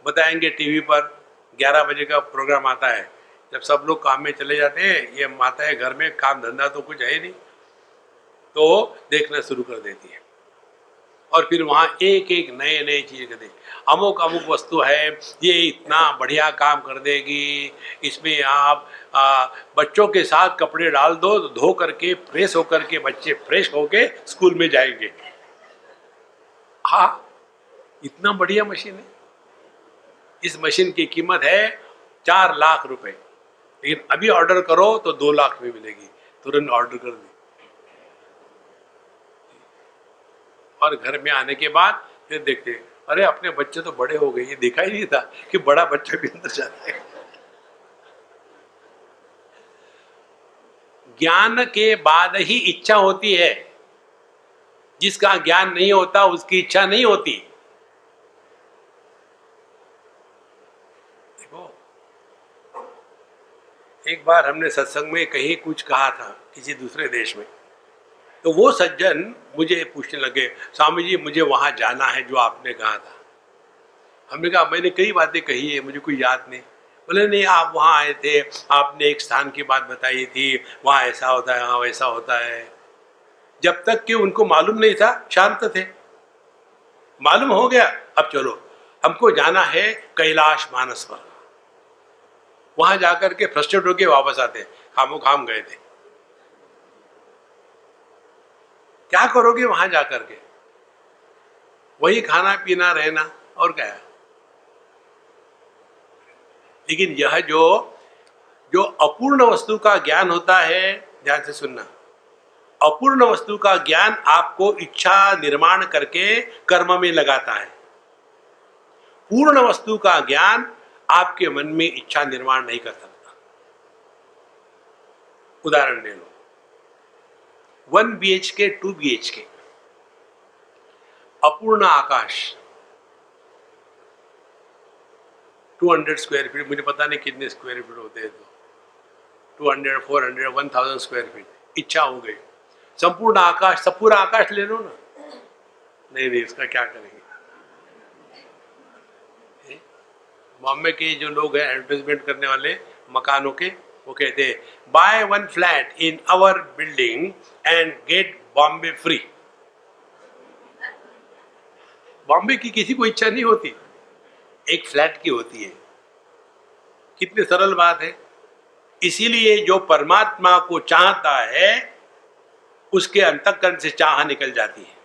बताएंगे टीवी पर, ग्यारह बजे का प्रोग्राम आता है, जब सब लोग काम में चले जाते हैं, ये माता है घर में, काम धंधा तो कुछ है ही नहीं, तो देखना शुरू कर देती है। और फिर वहाँ एक एक नए नए चीज़ करते, अमुक अमुक वस्तु है, ये इतना बढ़िया काम कर देगी, इसमें आप आ, बच्चों के साथ कपड़े डाल दो, धो करके फ्रेश होकर के बच्चे फ्रेश होके स्कूल में जाएंगे। हाँ, इतना बढ़िया मशीन है। इस मशीन की कीमत है चार लाख रुपए, लेकिन अभी ऑर्डर करो तो दो लाख में मिलेगी। तुरंत ऑर्डर कर दी, और घर में आने के बाद फिर देखते, अरे अपने बच्चे तो बड़े हो गए, ये देखा ही नहीं था कि बड़ा बच्चा भी अंदर जाता है। ज्ञान के बाद ही इच्छा होती है, जिसका ज्ञान नहीं होता उसकी इच्छा नहीं होती। देखो, एक बार हमने सत्संग में कहीं कुछ कहा था किसी दूसरे देश में, तो वो सज्जन मुझे पूछने लगे, स्वामी जी मुझे वहां जाना है जो आपने कहा था। हमने कहा मैंने कई बातें कही है, मुझे कोई याद नहीं। बोले नहीं, आप वहां आए थे, आपने एक स्थान की बात बताई थी, वहां ऐसा होता है, वहां वैसा होता है। जब तक कि उनको मालूम नहीं था शांत थे। मालूम हो गया, अब चलो हमको जाना है कैलाश मानस पर। वहां जाकर के फ्रस्ट्रेट होके वापस आते, खामो खाम गए थे। क्या करोगे वहां जाकर के? वही खाना पीना रहना, और क्या है। लेकिन यह जो जो अपूर्ण वस्तु का ज्ञान होता है, ध्यान से सुनना, अपूर्ण वस्तु का ज्ञान आपको इच्छा निर्माण करके कर्म में लगाता है। पूर्ण वस्तु का ज्ञान आपके मन में इच्छा निर्माण नहीं कर सकता। उदाहरण ले लो, one B H K two B H K, अपूर्ण आकाश, टू हंड्रेड स्क्वायर फीट, मुझे पता नहीं कितने स्क्वायर फीट होते हैं, तो two hundred, four hundred, one thousand square feet, इच्छा हो गई। संपूर्ण आकाश, सब पूरा आकाश ले लो ना। नहीं नहीं, इसका क्या करेंगे। बॉम्बे के जो लोग हैं एडवर्टाइजमेंट करने वाले मकानों के, वो कहते हैं buy one flat in our building and get Bombay free. Bombay की किसी को इच्छा नहीं होती, एक फ्लैट की होती है। कितनी सरल बात है। इसीलिए जो परमात्मा को चाहता है उसके अंतःकरण से चाह निकल जाती है।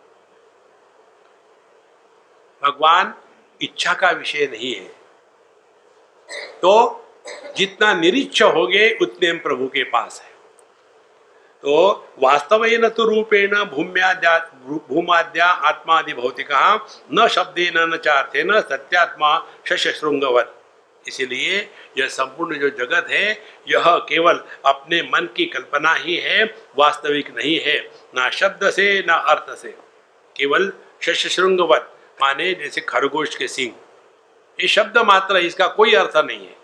भगवान इच्छा का विषय नहीं है। तो जितना निरीच्छ होगे उतने हम प्रभु के पास है। तो वास्तवेन तो रूपेण भूम्याद्या भूमाद्या आत्मादि भौतिका न शब्देन न चार्थेन सत्यात्मा शशशृंगवत्। इसीलिए यह संपूर्ण जो जगत है यह केवल अपने मन की कल्पना ही है, वास्तविक नहीं है, ना शब्द से ना अर्थ से। केवल शशशृंगवत् माने जैसे खरगोश के सिंह, ये शब्द मात्र, इसका कोई अर्थ नहीं है।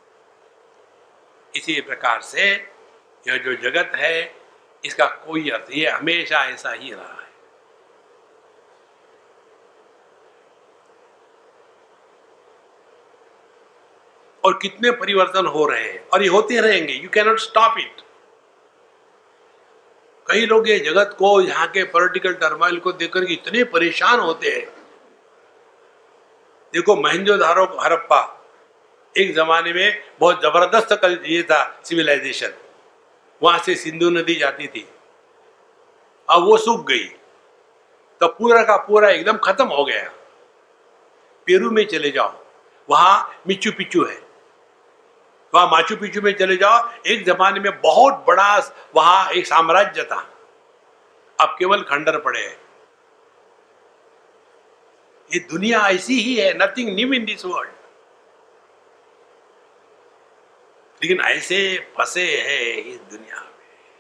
इसी प्रकार से यह जो जगत है इसका कोई अर्थ, ये हमेशा ऐसा ही रहा है। और कितने परिवर्तन हो रहे हैं और ये होते रहेंगे, you can not stop it. कई लोग ये जगत को, यहाँ के पॉलिटिकल टर्मोइल को देखकर इतने परेशान होते हैं। देखो मोहनजोदारो हड़प्पा, एक जमाने में बहुत जबरदस्त कल ये था सिविलाइजेशन, वहां से सिंधु नदी जाती थी, अब वो सूख गई तो पूरा का पूरा एकदम खत्म हो गया। पेरू में चले जाओ, वहां मिचू पिचू है, वहां माचू पिचू में चले जाओ, एक जमाने में बहुत बड़ा वहां एक साम्राज्य था, अब केवल खंडर पड़े हैं। ये दुनिया ऐसी ही है, nothing new in this world. लेकिन ऐसे फंसे हैं इस दुनिया में।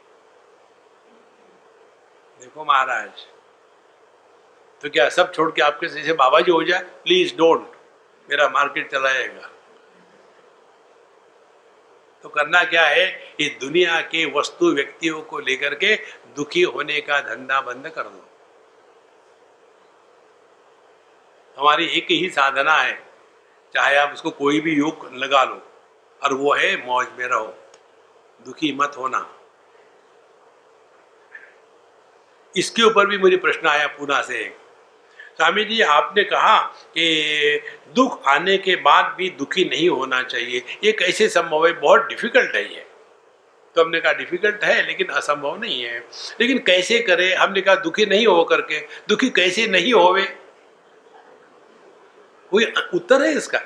देखो महाराज, तो क्या सब छोड़ के आपके जैसे बाबा जी हो जाए? प्लीज डोंट, मेरा मार्केट चला जाएगा। तो करना क्या है, इस दुनिया के वस्तु व्यक्तियों को लेकर के दुखी होने का धंधा बंद कर दो। हमारी एक ही साधना है, चाहे आप उसको कोई भी योग लगा लो, और वो है मौज में रहो, दुखी मत होना। इसके ऊपर भी मुझे प्रश्न आया पूना से, स्वामी जी आपने कहा कि दुख आने के बाद भी दुखी नहीं होना चाहिए, ये कैसे संभव है? बहुत डिफिकल्ट है ये। तो हमने कहा डिफिकल्ट है लेकिन असंभव नहीं है। लेकिन कैसे करें? हमने कहा दुखी नहीं हो करके, दुखी कैसे नहीं होवे, कोई उत्तर है इसका?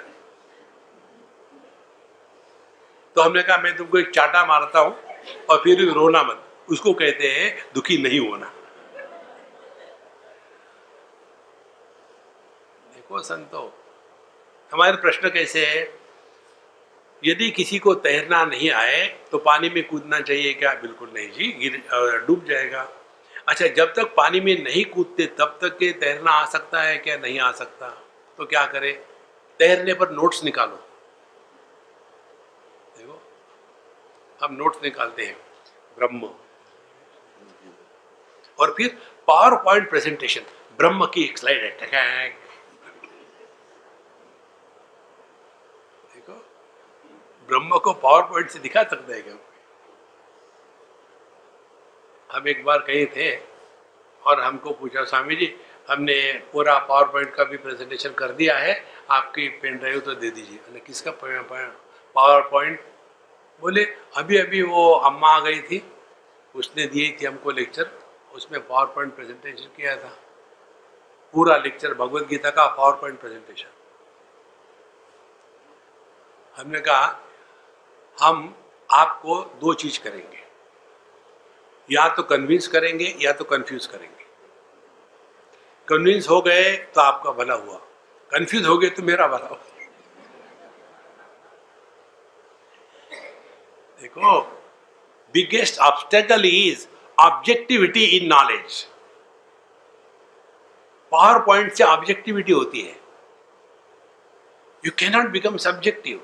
तो हमने कहा मैं तुमको एक चाटा मारता हूं और फिर रोना मत, उसको कहते हैं दुखी नहीं होना। देखो संतो, हमारे प्रश्न कैसे है? यदि किसी को तैरना नहीं आए तो पानी में कूदना चाहिए क्या? बिल्कुल नहीं जी, गिर डूब जाएगा। अच्छा, जब तक पानी में नहीं कूदते तब तक के तैरना आ सकता है क्या? नहीं आ सकता। तो क्या करें? तैरने पर नोट्स निकालो। देखो हम नोट्स निकालते हैं, ब्रह्म, और फिर पावर पॉइंट प्रेजेंटेशन, ब्रह्म की एक स्लाइड है, ब्रह्म को पावर पॉइंट से दिखा सकता है क्या? हम एक बार कहीं थे और हमको पूछा, स्वामी जी हमने पूरा पावर पॉइंट का भी प्रेजेंटेशन कर दिया है, आपकी पेन ड्राइव तो दे दीजिए। मैंने किसका पावर पॉइंट? बोले अभी अभी वो अम्मा आ गई थी, उसने दी थी हमको लेक्चर, उसमें पावर पॉइंट प्रेजेंटेशन किया था, पूरा लेक्चर भगवद गीता का पावर पॉइंट प्रेजेंटेशन। हमने कहा हम आपको दो चीज करेंगे, या तो कन्विंस करेंगे या तो कंफ्यूज करेंगे। कन्विंस हो गए तो आपका भला हुआ, कंफ्यूज हो गए तो मेरा भला हुआ। देखो, biggest obstacle is objectivity in knowledge. Power point से ऑब्जेक्टिविटी होती है, you can not become subjective,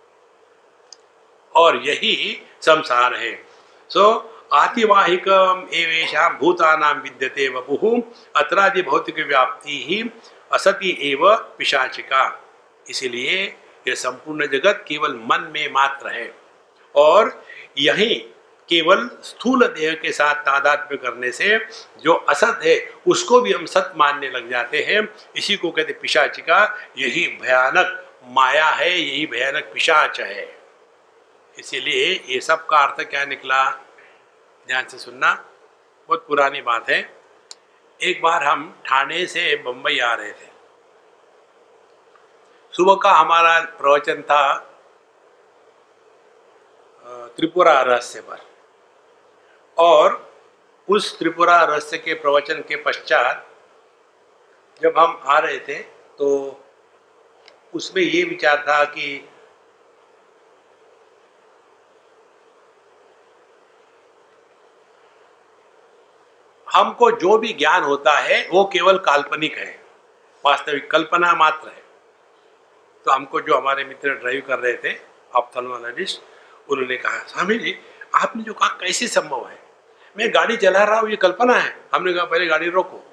और यही संसार है। सो आतिवाहिकम एवेशाम भूतानां विद्यते वपुः अत्रादि भौतिक व्याप्ति ही असति एव पिशाचिका। इसलिए यह संपूर्ण जगत केवल मन में मात्र है, और यही केवल स्थूल देह के साथ तादात्म्य करने से जो असत है उसको भी हम सत मानने लग जाते हैं। इसी को कहते पिशाचिका। यही भयानक माया है, यही भयानक पिशाच है। इसीलिए ये सब का अर्थ क्या निकला, ध्यान से सुनना, बहुत पुरानी बात है। एक बार हम ठाणे से बंबई आ रहे थे, सुबह का हमारा प्रवचन था त्रिपुरा रहस्य पर, और उस त्रिपुरा रहस्य के प्रवचन के पश्चात जब हम आ रहे थे तो उसमें ये विचार था कि हमको जो भी ज्ञान होता है वो केवल काल्पनिक है, वास्तविक कल्पना मात्र है। तो हमको जो हमारे मित्र ड्राइव कर रहे थे, ऑप्थेल्मोलॉजिस्ट, उन्होंने कहा स्वामी जी आपने जो कहा कैसे संभव है, मैं गाड़ी चला रहा हूँ, ये कल्पना है। हमने कहा पहले गाड़ी रोको,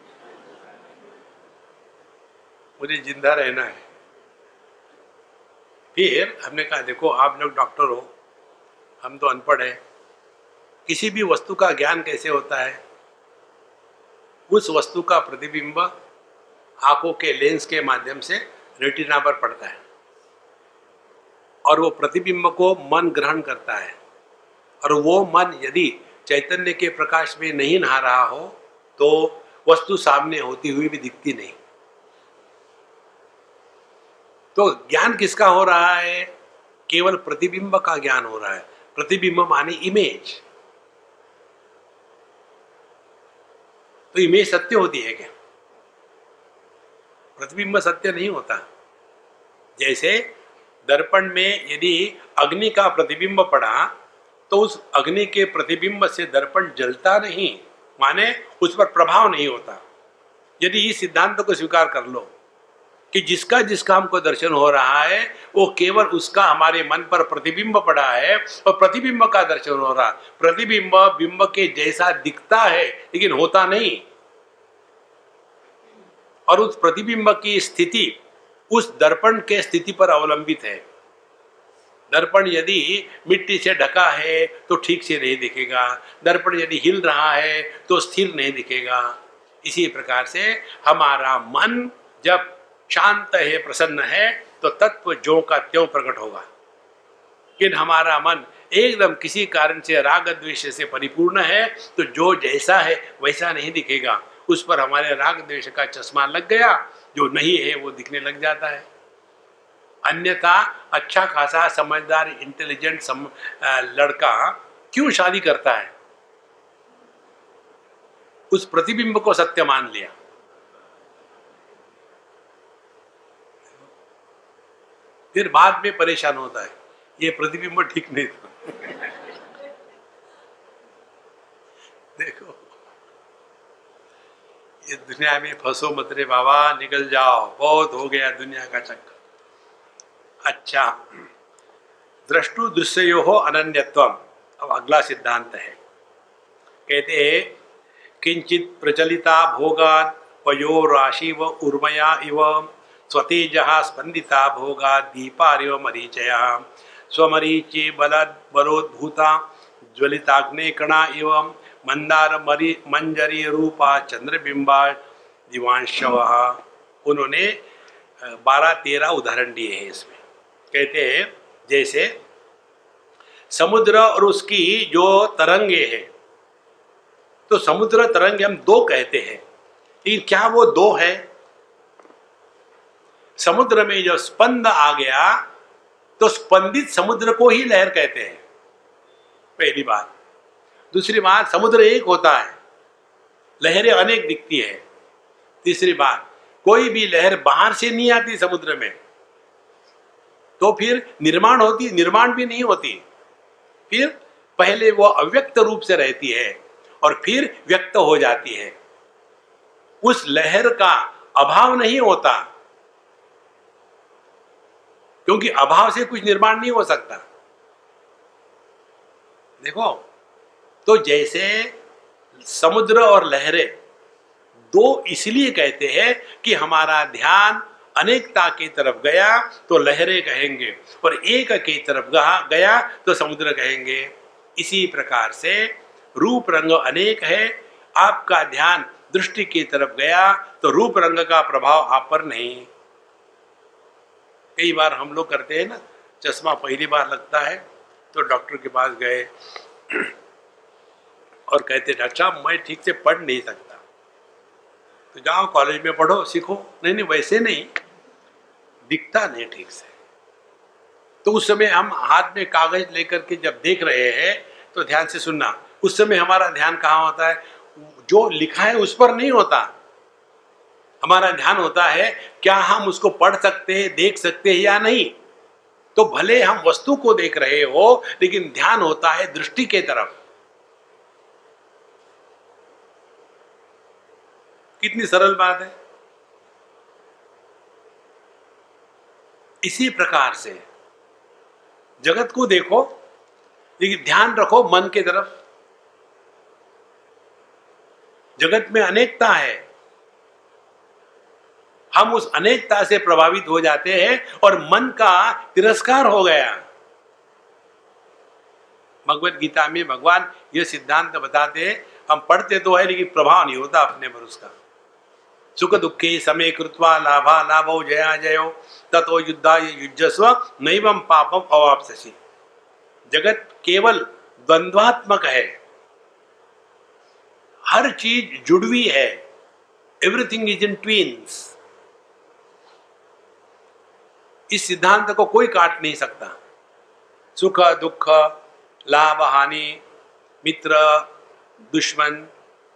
मुझे जिंदा रहना है। फिर हमने कहा देखो आप लोग डॉक्टर हो, हम तो अनपढ़ हैं, किसी भी वस्तु का ज्ञान कैसे होता है? उस वस्तु का प्रतिबिंब आंखों के लेंस के माध्यम से रेटिना पर पड़ता है, और वो प्रतिबिंब को मन ग्रहण करता है, और वो मन यदि चैतन्य के प्रकाश में नहीं नहा रहा हो तो वस्तु सामने होती हुई भी दिखती नहीं। तो ज्ञान किसका हो रहा है? केवल प्रतिबिंब का ज्ञान हो रहा है। प्रतिबिंब माने इमेज। तो इमेज सत्य होती है क्या? प्रतिबिंब सत्य नहीं होता। जैसे दर्पण में यदि अग्नि का प्रतिबिंब पड़ा तो उस अग्नि के प्रतिबिंब से दर्पण जलता नहीं, माने उस पर प्रभाव नहीं होता। यदि इस सिद्धांत को स्वीकार कर लो कि जिसका जिसका हमको दर्शन हो रहा है वो केवल उसका हमारे मन पर प्रतिबिंब पड़ा है, और प्रतिबिंब का दर्शन हो रहा, प्रतिबिंब बिंब के जैसा दिखता है लेकिन होता नहीं, और उस प्रतिबिंब की स्थिति उस दर्पण के स्थिति पर अवलंबित है। दर्पण यदि मिट्टी से ढका है तो ठीक से नहीं दिखेगा, दर्पण यदि हिल रहा है तो स्थिर नहीं दिखेगा। इसी प्रकार से हमारा मन जब शांत है, प्रसन्न है, तो तत्व ज्यों का त्यों प्रकट होगा। लेकिन हमारा मन एकदम किसी कारण से राग द्वेष से परिपूर्ण है तो जो जैसा है वैसा नहीं दिखेगा। उस पर हमारे राग द्वेष का चश्मा लग गया, जो नहीं है वो दिखने लग जाता है। अन्यथा अच्छा खासा समझदार इंटेलिजेंट सम, लड़का क्यों शादी करता है? उस प्रतिबिंब को सत्य मान लिया। फिर बाद में परेशान होता है, ये प्रतिबिंब ठीक नहीं था। देखो, ये दुनिया में फंसो मत रे बाबा, निकल जाओ, बहुत हो गया दुनिया का चक्कर। अच्छा, दृष्टु दृश्यो हो अनन्यत्वम। अब अगला सिद्धांत है, कहते हैं किंचित प्रचलिता भोगान पयो राशि व उर्मया इव स्वतेजः स्पंदिता भोगा दीपारिव मरीचया स्वमरीचि बलद बलोद्भूता ज्वलिताग्ने कणा इव मंदार मरी मंजरी रूपा चंद्रबिंबा दिवांशवः। उन्होंने बारह तेरह उदाहरण दिए हैं इसमें। कहते हैं जैसे समुद्र और उसकी जो तरंगे हैं, तो समुद्र तरंगे हम दो कहते हैं, लेकिन क्या वो दो है? समुद्र में जो स्पंद आ गया तो स्पंदित समुद्र को ही लहर कहते हैं, पहली बात। दूसरी बात, समुद्र एक होता है, लहरें अनेक दिखती है। तीसरी बात, कोई भी लहर बाहर से नहीं आती समुद्र में, तो फिर निर्माण होती, निर्माण भी नहीं होती। फिर पहले वो अव्यक्त रूप से रहती है और फिर व्यक्त हो जाती है। उस लहर का अभाव नहीं होता, क्योंकि अभाव से कुछ निर्माण नहीं हो सकता। देखो, तो जैसे समुद्र और लहरें दो इसलिए कहते हैं कि हमारा ध्यान अनेकता की तरफ गया तो लहरें कहेंगे, और एक की तरफ गया तो समुद्र कहेंगे। इसी प्रकार से रूप रंग अनेक है, आपका ध्यान दृष्टि की तरफ गया तो रूप रंग का प्रभाव आप पर नहीं। कई बार हम लोग करते हैं ना, चश्मा पहली बार लगता है तो डॉक्टर के पास गए और कहते डॉक्टर साहब मैं ठीक से पढ़ नहीं सकता, तो जाओ कॉलेज में पढ़ो, सीखो। नहीं नहीं, वैसे नहीं, दिखता नहीं ठीक से। तो उस समय हम हाथ में कागज लेकर के जब देख रहे हैं तो ध्यान से सुनना, उस समय हमारा ध्यान कहाँ होता है? जो लिखा है उस पर नहीं होता। हमारा ध्यान होता है क्या हम उसको पढ़ सकते हैं, देख सकते हैं या नहीं। तो भले हम वस्तु को देख रहे हो, लेकिन ध्यान होता है दृष्टि के तरफ। कितनी सरल बात है। इसी प्रकार से जगत को देखो, लेकिन ध्यान रखो मन के तरफ। जगत में अनेकता है, हम उस अनेकता से प्रभावित हो जाते हैं और मन का तिरस्कार हो गया। भगवत गीता में भगवान ये सिद्धांत बताते हैं, हम पढ़ते तो है लेकिन प्रभाव नहीं होता अपने पर उसका। सुख दुखे समय कृत्वा लाभा लाभो जया जयो ततो युद्धाय युज्यस्व नैवं पापम अवाप्स्यसि। जगत केवल द्वंद्वात्मक है, हर चीज जुड़वी है, एवरीथिंग इज इन ट्विन्स। इस सिद्धांत को कोई काट नहीं सकता। सुख दुख, लाभ हानि, मित्र दुश्मन,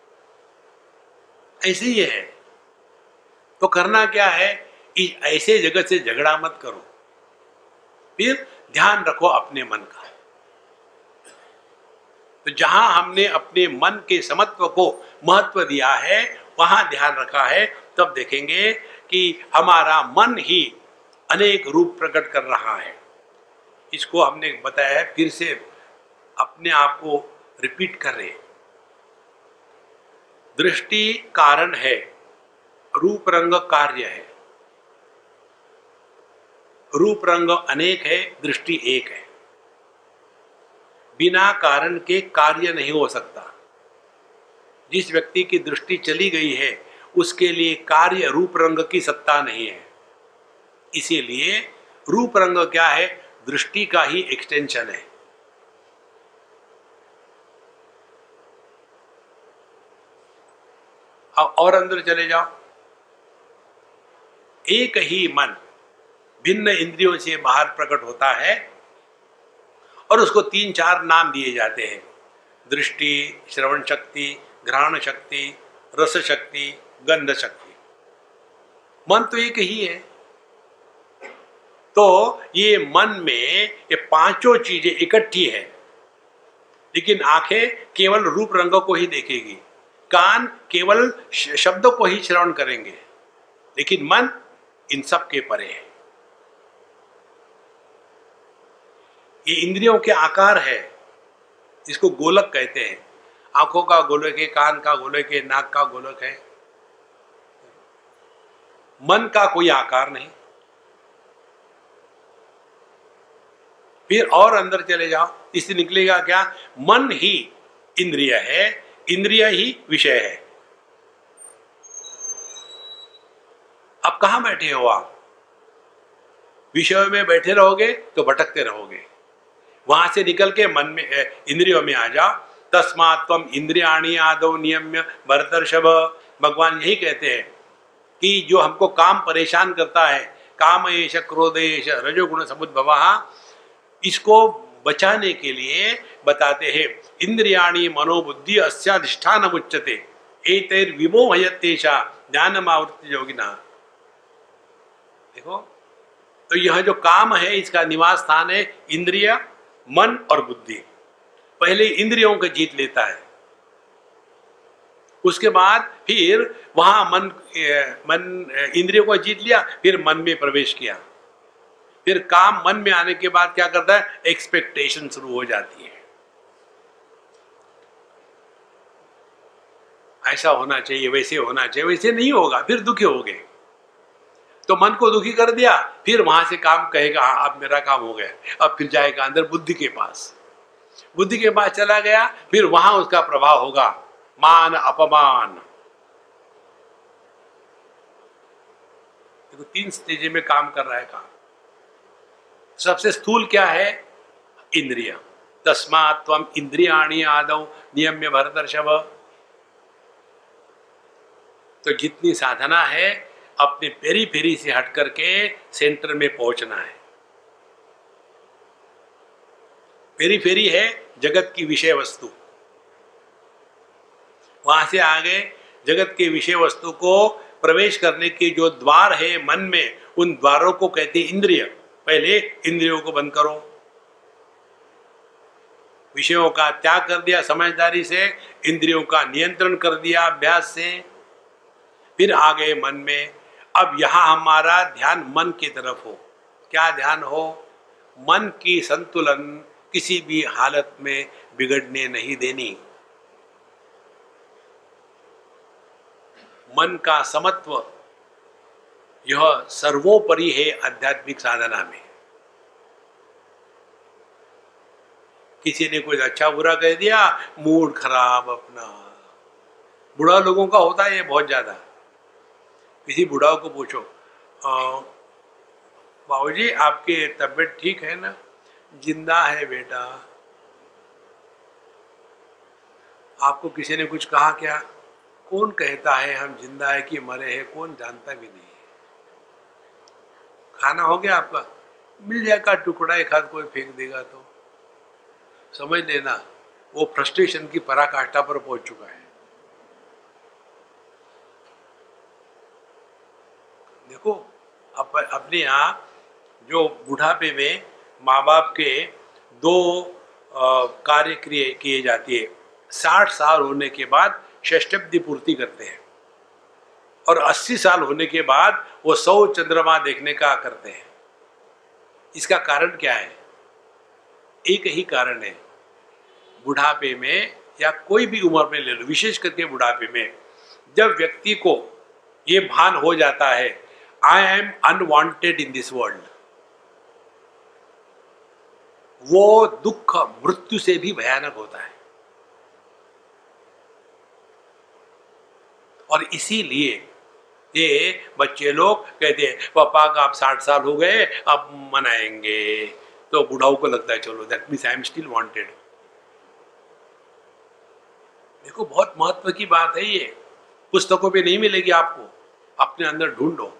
ऐसे ही है। तो करना क्या है? ऐसे जगत से झगड़ा मत करो, फिर ध्यान रखो अपने मन का। तो जहां हमने अपने मन के समत्व को महत्व दिया है, वहां ध्यान रखा है, तब देखेंगे कि हमारा मन ही अनेक रूप प्रकट कर रहा है। इसको हमने बताया है, फिर से अपने आप को रिपीट कर रहे। दृष्टि कारण है, रूप रंग कार्य है। रूप रंग अनेक है, दृष्टि एक है। बिना कारण के कार्य नहीं हो सकता। जिस व्यक्ति की दृष्टि चली गई है उसके लिए कार्य रूप रंग की सत्ता नहीं है। इसीलिए रूप रंग क्या है? दृष्टि का ही एक्सटेंशन है। अब और अंदर चले जाओ, एक ही मन भिन्न इंद्रियों से बाहर प्रकट होता है और उसको तीन चार नाम दिए जाते हैं। दृष्टि, श्रवण शक्ति, घ्राण शक्ति, रस शक्ति, गंध शक्ति। मन तो एक ही है। तो ये मन में ये पांचों चीजें इकट्ठी है, लेकिन आंखें केवल रूप रंग को ही देखेगी, कान केवल शब्दों को ही श्रवण करेंगे, लेकिन मन इन सब के परे है। ये इंद्रियों के आकार है, इसको गोलक कहते हैं। आंखों का गोलक है, कान का गोलक है, नाक का गोलक है। मन का कोई आकार नहीं। फिर और अंदर चले जाओ, इससे निकलेगा क्या? मन ही इंद्रिय है, इंद्रिय ही विषय है। अब कहां बैठे हो आप? विषय में बैठे रहोगे तो भटकते रहोगे। वहां से निकल के मन में, इंद्रियों में आ जाओ। तस्मात् त्वम इंद्रियाणि आदौ नियम्य भरतर्षभ। भगवान यही कहते हैं कि जो हमको काम परेशान करता है, काम एष क्रोध एष रजोगुण समुद्भवः, इसको बचाने के लिए बताते हैं इंद्रियाणि मनोबुद्धि अस्याधिष्ठानम् उच्यते एतैर्विमोहयत्येषा ज्ञानमावृत्य योगिनः। देखो, तो यह जो काम है इसका निवास स्थान है इंद्रिय, मन और बुद्धि। पहले इंद्रियों को जीत लेता है, उसके बाद फिर वहां मन मन इंद्रियों को जीत लिया, फिर मन में प्रवेश किया। फिर काम मन में आने के बाद क्या करता है? एक्सपेक्टेशन शुरू हो जाती है। ऐसा होना चाहिए, वैसे होना चाहिए, वैसे नहीं होगा, फिर दुखी हो गए। तो मन को दुखी कर दिया, फिर वहां से काम कहेगा हाँ अब मेरा काम हो गया। अब फिर जाएगा अंदर बुद्धि के पास, बुद्धि के पास चला गया, फिर वहां उसका प्रभाव होगा मान अपमान। देखो, तीन स्टेज में काम कर रहा है काम। सबसे स्थूल क्या है? इंद्रिय। तस्मात् त्वम इंद्रियाणि आदौ नियम्य भरतर्षभ। तो जितनी साधना है अपने पेरी पेरी से हट करके सेंटर में पहुंचना है। पेरी पेरी है जगत की विषय वस्तु, वहां से आगे जगत के विषय वस्तु को प्रवेश करने के जो द्वार है मन में, उन द्वारों को कहते हैं इंद्रिय। पहले इंद्रियों को बंद करो, विषयों का त्याग कर दिया समझदारी से, इंद्रियों का नियंत्रण कर दिया अभ्यास से, फिर आगे मन में। अब यहां हमारा ध्यान मन की तरफ हो। क्या ध्यान हो? मन की संतुलन किसी भी हालत में बिगड़ने नहीं देनी। मन का समत्व यह सर्वोपरि है आध्यात्मिक साधना में। किसी ने कुछ अच्छा बुरा कह दिया, मूड खराब अपना। बुढ़ा लोगों का होता है ये बहुत ज्यादा। किसी बुढ़ाओं को पूछो, बाबूजी आपकी तबीयत ठीक है ना? जिंदा है बेटा। आपको किसी ने कुछ कहा क्या? कौन कहता है हम जिंदा है कि मरे हैं, कौन जानता भी नहीं। खाना हो गया आपका? मिल जाएगा टुकड़ा एक हाथ, कोई फेंक देगा तो समझ लेना वो फ्रस्ट्रेशन की पराकाष्ठा पर पहुंच चुका है। देखो, अप, अपने यहाँ जो बुढ़ापे में माँ बाप के दो कार्य क्रिए किए जाती है। साठ साल होने के बाद षष्ठब्दी पूर्ति करते हैं और अस्सी साल होने के बाद वो सौ चंद्रमा देखने का करते हैं। इसका कारण क्या है? एक ही कारण है। बुढ़ापे में या कोई भी उम्र में ले लो, विशेष करके बुढ़ापे में, जब व्यक्ति को ये भान हो जाता है I am unwanted in this world, वो दुख मृत्यु से भी भयानक होता है। और इसीलिए ये बच्चे लोग कहते हैं पापा का आप साठ साल हो गए अब मनाएंगे, तो बुढ़ाओं को लगता है चलो that means I am still wanted. देखो बहुत महत्व की बात है ये, पुस्तकों पे नहीं मिलेगी आपको, अपने अंदर ढूंढो।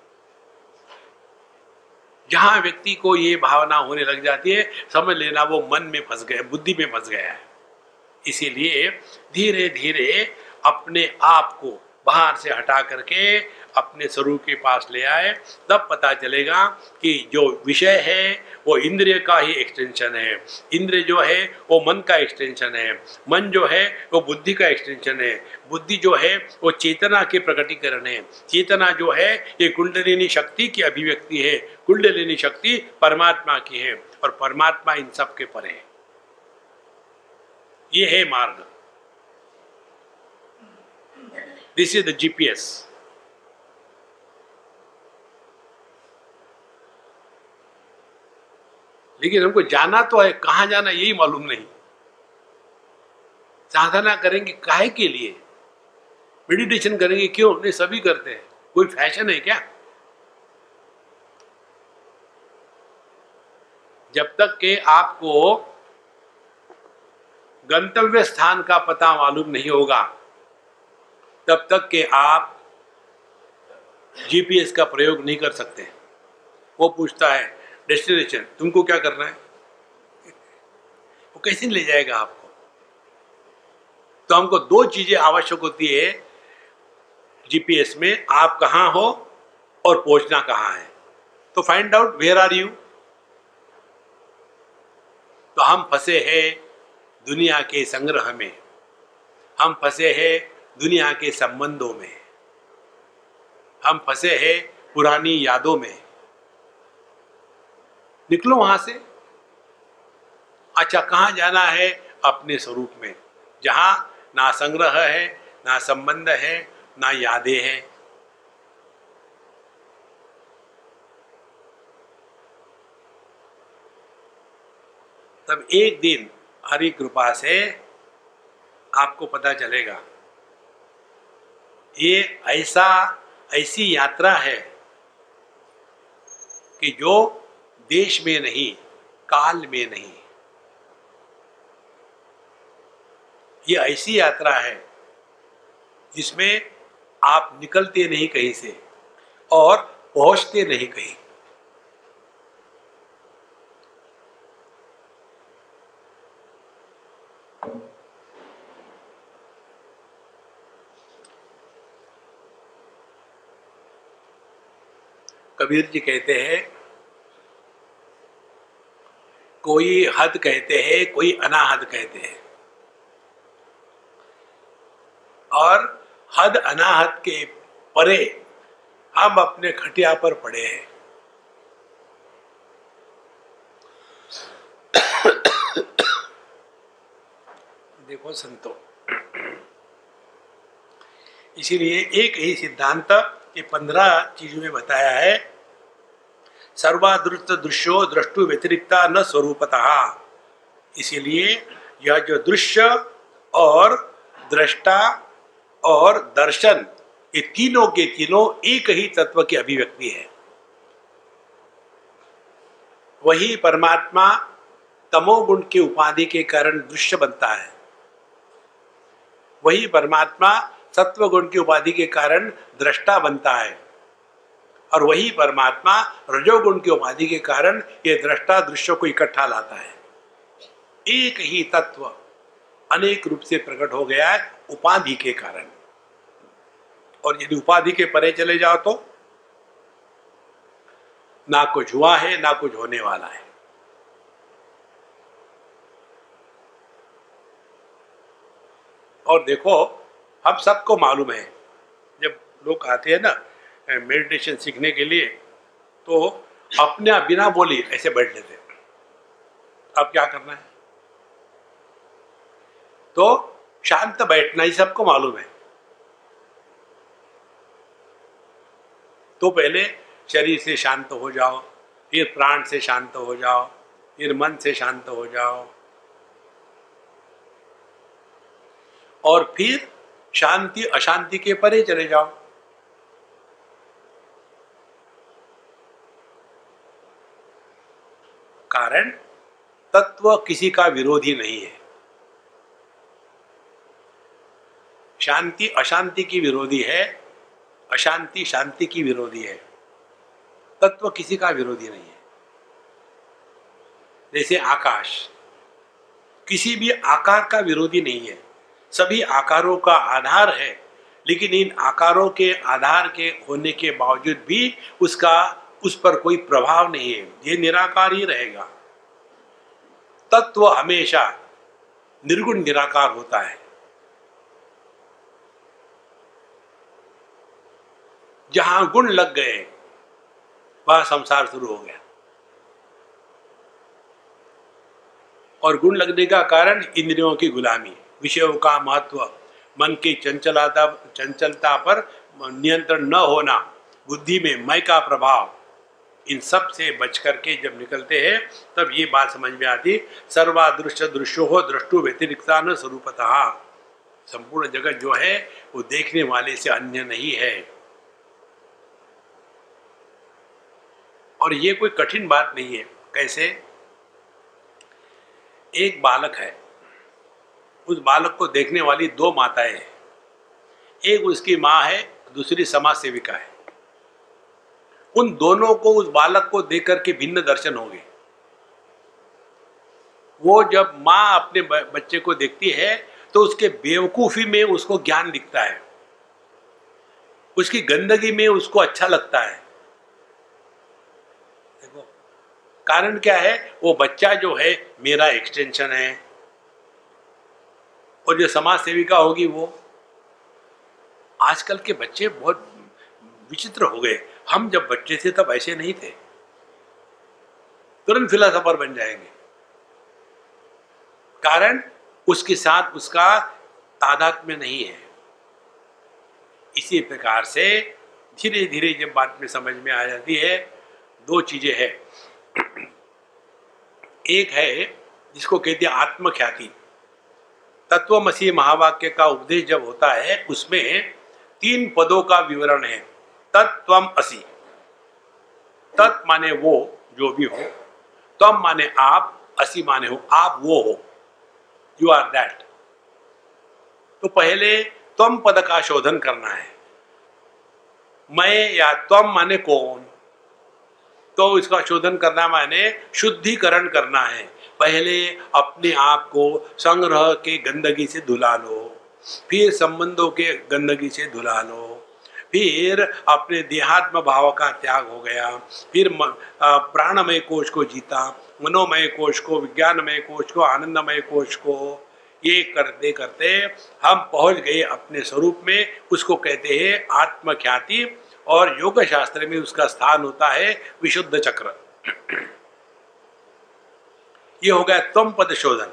जहां व्यक्ति को ये भावना होने लग जाती है समझ लेना वो मन में फंस गया, बुद्धि में फंस गया है। इसीलिए धीरे धीरे अपने आप को बाहर से हटा करके अपने स्वरूप के पास ले आए, तब पता चलेगा कि जो विषय है वो इंद्रिय का ही एक्सटेंशन है, इंद्रिय जो है वो मन का एक्सटेंशन है, मन जो है वो बुद्धि का एक्सटेंशन है, बुद्धि जो है वो चेतना के प्रकटीकरण है, चेतना जो है ये कुंडलिनी शक्ति की अभिव्यक्ति है, कुंडलिनी शक्ति परमात्मा की है और परमात्मा इन सब के परे है। ये है मार्ग, दिस इज द जीपीएस। लेकिन हमको जाना तो है, कहां जाना यही मालूम नहीं। साधना करेंगे काहे के लिए, मेडिटेशन करेंगे क्यों, नहीं सभी करते हैं, कोई फैशन है क्या? जब तक के आपको गंतव्य स्थान का पता मालूम नहीं होगा तब तक के आप जीपीएस का प्रयोग नहीं कर सकते। वो पूछता है डेस्टिनेशन, तुमको क्या करना है, वो कैसे ले जाएगा आपको? तो हमको दो चीजें आवश्यक होती है जीपीएस में, आप कहां हो और पहुंचना कहां है। तो find out where are you. तो हम फंसे हैं दुनिया के संग्रह में, हम फंसे हैं दुनिया के संबंधों में, हम फंसे हैं पुरानी यादों में। निकलो वहां से। अच्छा कहां जाना है? अपने स्वरूप में, जहां ना संग्रह है, ना संबंध है, ना यादें हैं। तब एक दिन हरि कृपा से आपको पता चलेगा ये ऐसा ऐसी यात्रा है कि जो देश में नहीं, काल में नहीं, ये ऐसी यात्रा है जिसमें आप निकलते नहीं कहीं से और पहुंचते नहीं कहीं। कबीर जी कहते हैं कोई हद कहते हैं, कोई अनाहद कहते हैं, और हद अनाहद के परे हम अपने खटिया पर पड़े हैं। देखो संतो, इसीलिए एक ही सिद्धांत ये पंद्रह चीजों में बताया है। सर्वादृष्ट दृश्यो दृष्टु व्यतिरिक्ता न स्वरूपतः। इसीलिए यह जो दृश्य और दृष्टा और दर्शन, ये तीनों के तीनों एक ही तत्व की अभिव्यक्ति है। वही परमात्मा तमोगुण के उपाधि के कारण दृश्य बनता है, वही परमात्मा सत्व गुण की उपाधि के कारण दृष्टा बनता है, और वही परमात्मा रजोगुण की उपाधि के कारण ये दृष्टा दृश्य को इकट्ठा लाता है। एक ही तत्व अनेक रूप से प्रकट हो गया है उपाधि के कारण। और यदि उपाधि के परे चले जाओ तो ना कुछ हुआ है ना कुछ होने वाला है। और देखो हम सबको मालूम है, जब लोग आते हैं ना मेडिटेशन सीखने के लिए तो अपने आप बिना बोली ऐसे बैठ लेते हैं। अब क्या करना है? तो शांत बैठना ही सबको मालूम है। तो पहले शरीर से शांत हो जाओ, फिर प्राण से शांत हो जाओ, फिर मन से शांत हो जाओ और फिर शांति अशांति के परे चले जाओ। कारण तत्व किसी का विरोधी नहीं है। शांति अशांति की विरोधी है, अशांति शांति की विरोधी है। तत्व किसी का विरोधी नहीं है। जैसे आकाश किसी भी आकार का विरोधी नहीं है, सभी आकारों का आधार है, लेकिन इन आकारों के आधार के होने के बावजूद भी उसका उस पर कोई प्रभाव नहीं है, ये निराकार ही रहेगा। तत्व हमेशा निर्गुण निराकार होता है। जहां गुण लग गए वह संसार शुरू हो गया। और गुण लगने का कारण इंद्रियों की गुलामी, विषयों का महत्व, मन की चंचलता चंचलता पर नियंत्रण न होना, बुद्धि में मैं का प्रभाव, इन सब से बच करके जब निकलते हैं तब ये बात समझ में आती, सर्वादृश्य दृश्यो हो दृष्टु व्यतिरिक्ता न स्वरूपतः। संपूर्ण जगत जो है वो देखने वाले से अन्य नहीं है। और ये कोई कठिन बात नहीं है। कैसे? एक बालक है, उस बालक को देखने वाली दो माताएं हैं, एक उसकी माँ है, दूसरी समाज सेविका है। उन दोनों को उस बालक को देख करके भिन्न दर्शन होंगे। वो जब माँ अपने बच्चे को देखती है तो उसके बेवकूफी में उसको ज्ञान दिखता है, उसकी गंदगी में उसको अच्छा लगता है। देखो कारण क्या है? वो बच्चा जो है मेरा एक्सटेंशन है, और जो समाज सेविका होगी वो। आजकल के बच्चे बहुत विचित्र हो गए। हम जब बच्चे थे तब ऐसे नहीं थे, तुरंत फिलोसोफर बन जाएंगे। कारण उसके साथ उसका तादात्म्य नहीं है। इसी प्रकार से धीरे धीरे जब बात में समझ में आ जाती है, दो चीजें हैं। एक है जिसको कहते हैं आत्मख्याति। तत्वमसि महावाक्य का उपदेश जब होता है उसमें तीन पदों का विवरण है। तत्त्वम असि, तत् माने वो जो भी हो, त्वम माने आप, असि माने हो आप वो हो, यू आर दैट। तो पहले त्वम पद का शोधन करना है। मैं या त्वम माने कौन, तो इसका शोधन करना माने शुद्धिकरण करना है। पहले अपने आप को संग्रह के गंदगी से धुला लो, फिर संबंधों के गंदगी से धुला लो, फिर अपने देहात्म भाव का त्याग हो गया, फिर प्राणमय कोश को जीता, मनोमय कोश को, विज्ञानमय कोश को, आनंदमय कोश को। ये करते करते हम पहुंच गए अपने स्वरूप में। उसको कहते हैं आत्मख्याति, और योग शास्त्र में उसका स्थान होता है विशुद्ध चक्र। ये हो गया त्वम पद शोधन।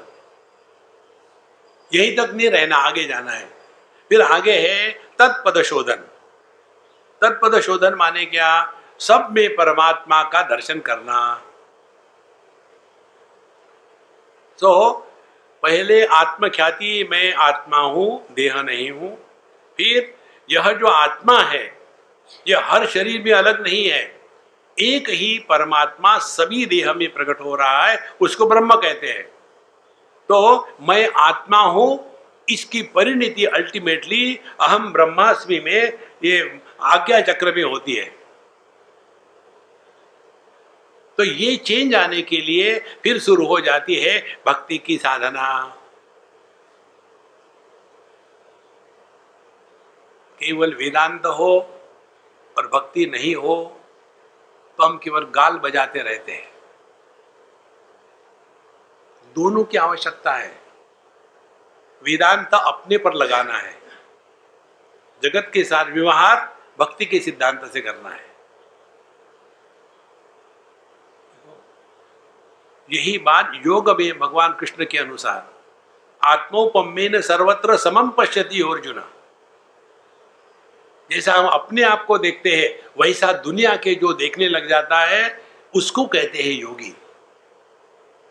यही तक नहीं रहना, आगे जाना है। फिर आगे है तत्पद शोधन। तत्पद शोधन माने क्या? सब में परमात्मा का दर्शन करना। तो पहले आत्मख्याति, मैं आत्मा हूं, देह नहीं हूं। फिर यह जो आत्मा है यह हर शरीर में अलग नहीं है, एक ही परमात्मा सभी देह में प्रकट हो रहा है, उसको ब्रह्म कहते हैं। तो मैं आत्मा हूं, इसकी परिणति अल्टीमेटली अहम ब्रह्मास्मि में, ये आज्ञा चक्र में होती है। तो ये चेंज आने के लिए फिर शुरू हो जाती है भक्ति की साधना। केवल वेदांत हो और भक्ति नहीं हो तो हम केवल गाल बजाते रहते हैं। दोनों की आवश्यकता है। वेदांत अपने पर लगाना है, जगत के साथ व्यवहार भक्ति के सिद्धांत से करना है। यही बात योग में भगवान कृष्ण के अनुसार आत्मोपमेन सर्वत्र समम पश्यति अर्जुन। जैसा हम अपने आप को देखते हैं वैसा दुनिया के जो देखने लग जाता है उसको कहते हैं योगी।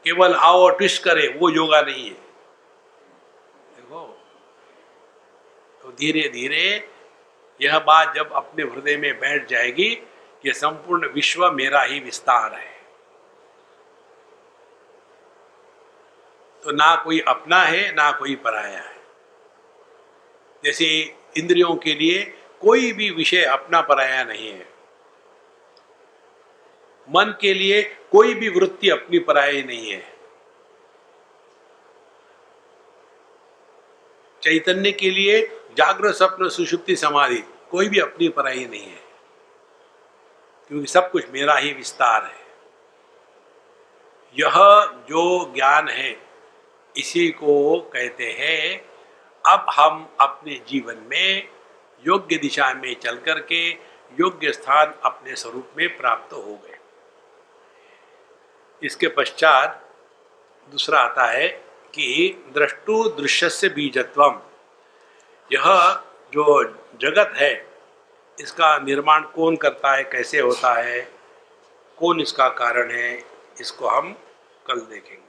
केवल आओ और ट्विस्ट करे, वो योगा नहीं है। देखो, तो धीरे धीरे यह बात जब अपने हृदय में बैठ जाएगी कि संपूर्ण विश्व मेरा ही विस्तार है, तो ना कोई अपना है ना कोई पराया है। जैसे इंद्रियों के लिए कोई भी विषय अपना पराया नहीं है, मन के लिए कोई भी वृत्ति अपनी पराई नहीं है, चैतन्य के लिए जागृत स्वप्न सुषुप्ति समाधि कोई भी अपनी पराई नहीं है, क्योंकि सब कुछ मेरा ही विस्तार है। यह जो ज्ञान है इसी को कहते हैं अब हम अपने जीवन में योग्य दिशा में चल करके योग्य स्थान अपने स्वरूप में प्राप्त हो गए। इसके पश्चात दूसरा आता है कि दृष्टु दृश्यस्य बीजत्वम। यह जो जगत है इसका निर्माण कौन करता है, कैसे होता है, कौन इसका कारण है, इसको हम कल देखेंगे।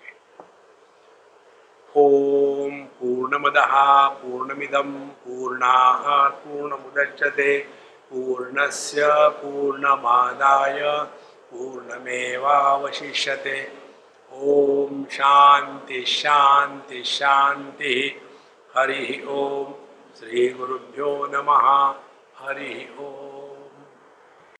ओम पूर्णमदः पूर्णमिदं पूर्णात् पूर्णमुदच्यते पूर्णस्य पूर्णमादाय पूर्णमेवावशिष्यते। ओम शांति शांति शांति। हरि ओम। श्री गुरुभ्यो नमः। हरि ओम।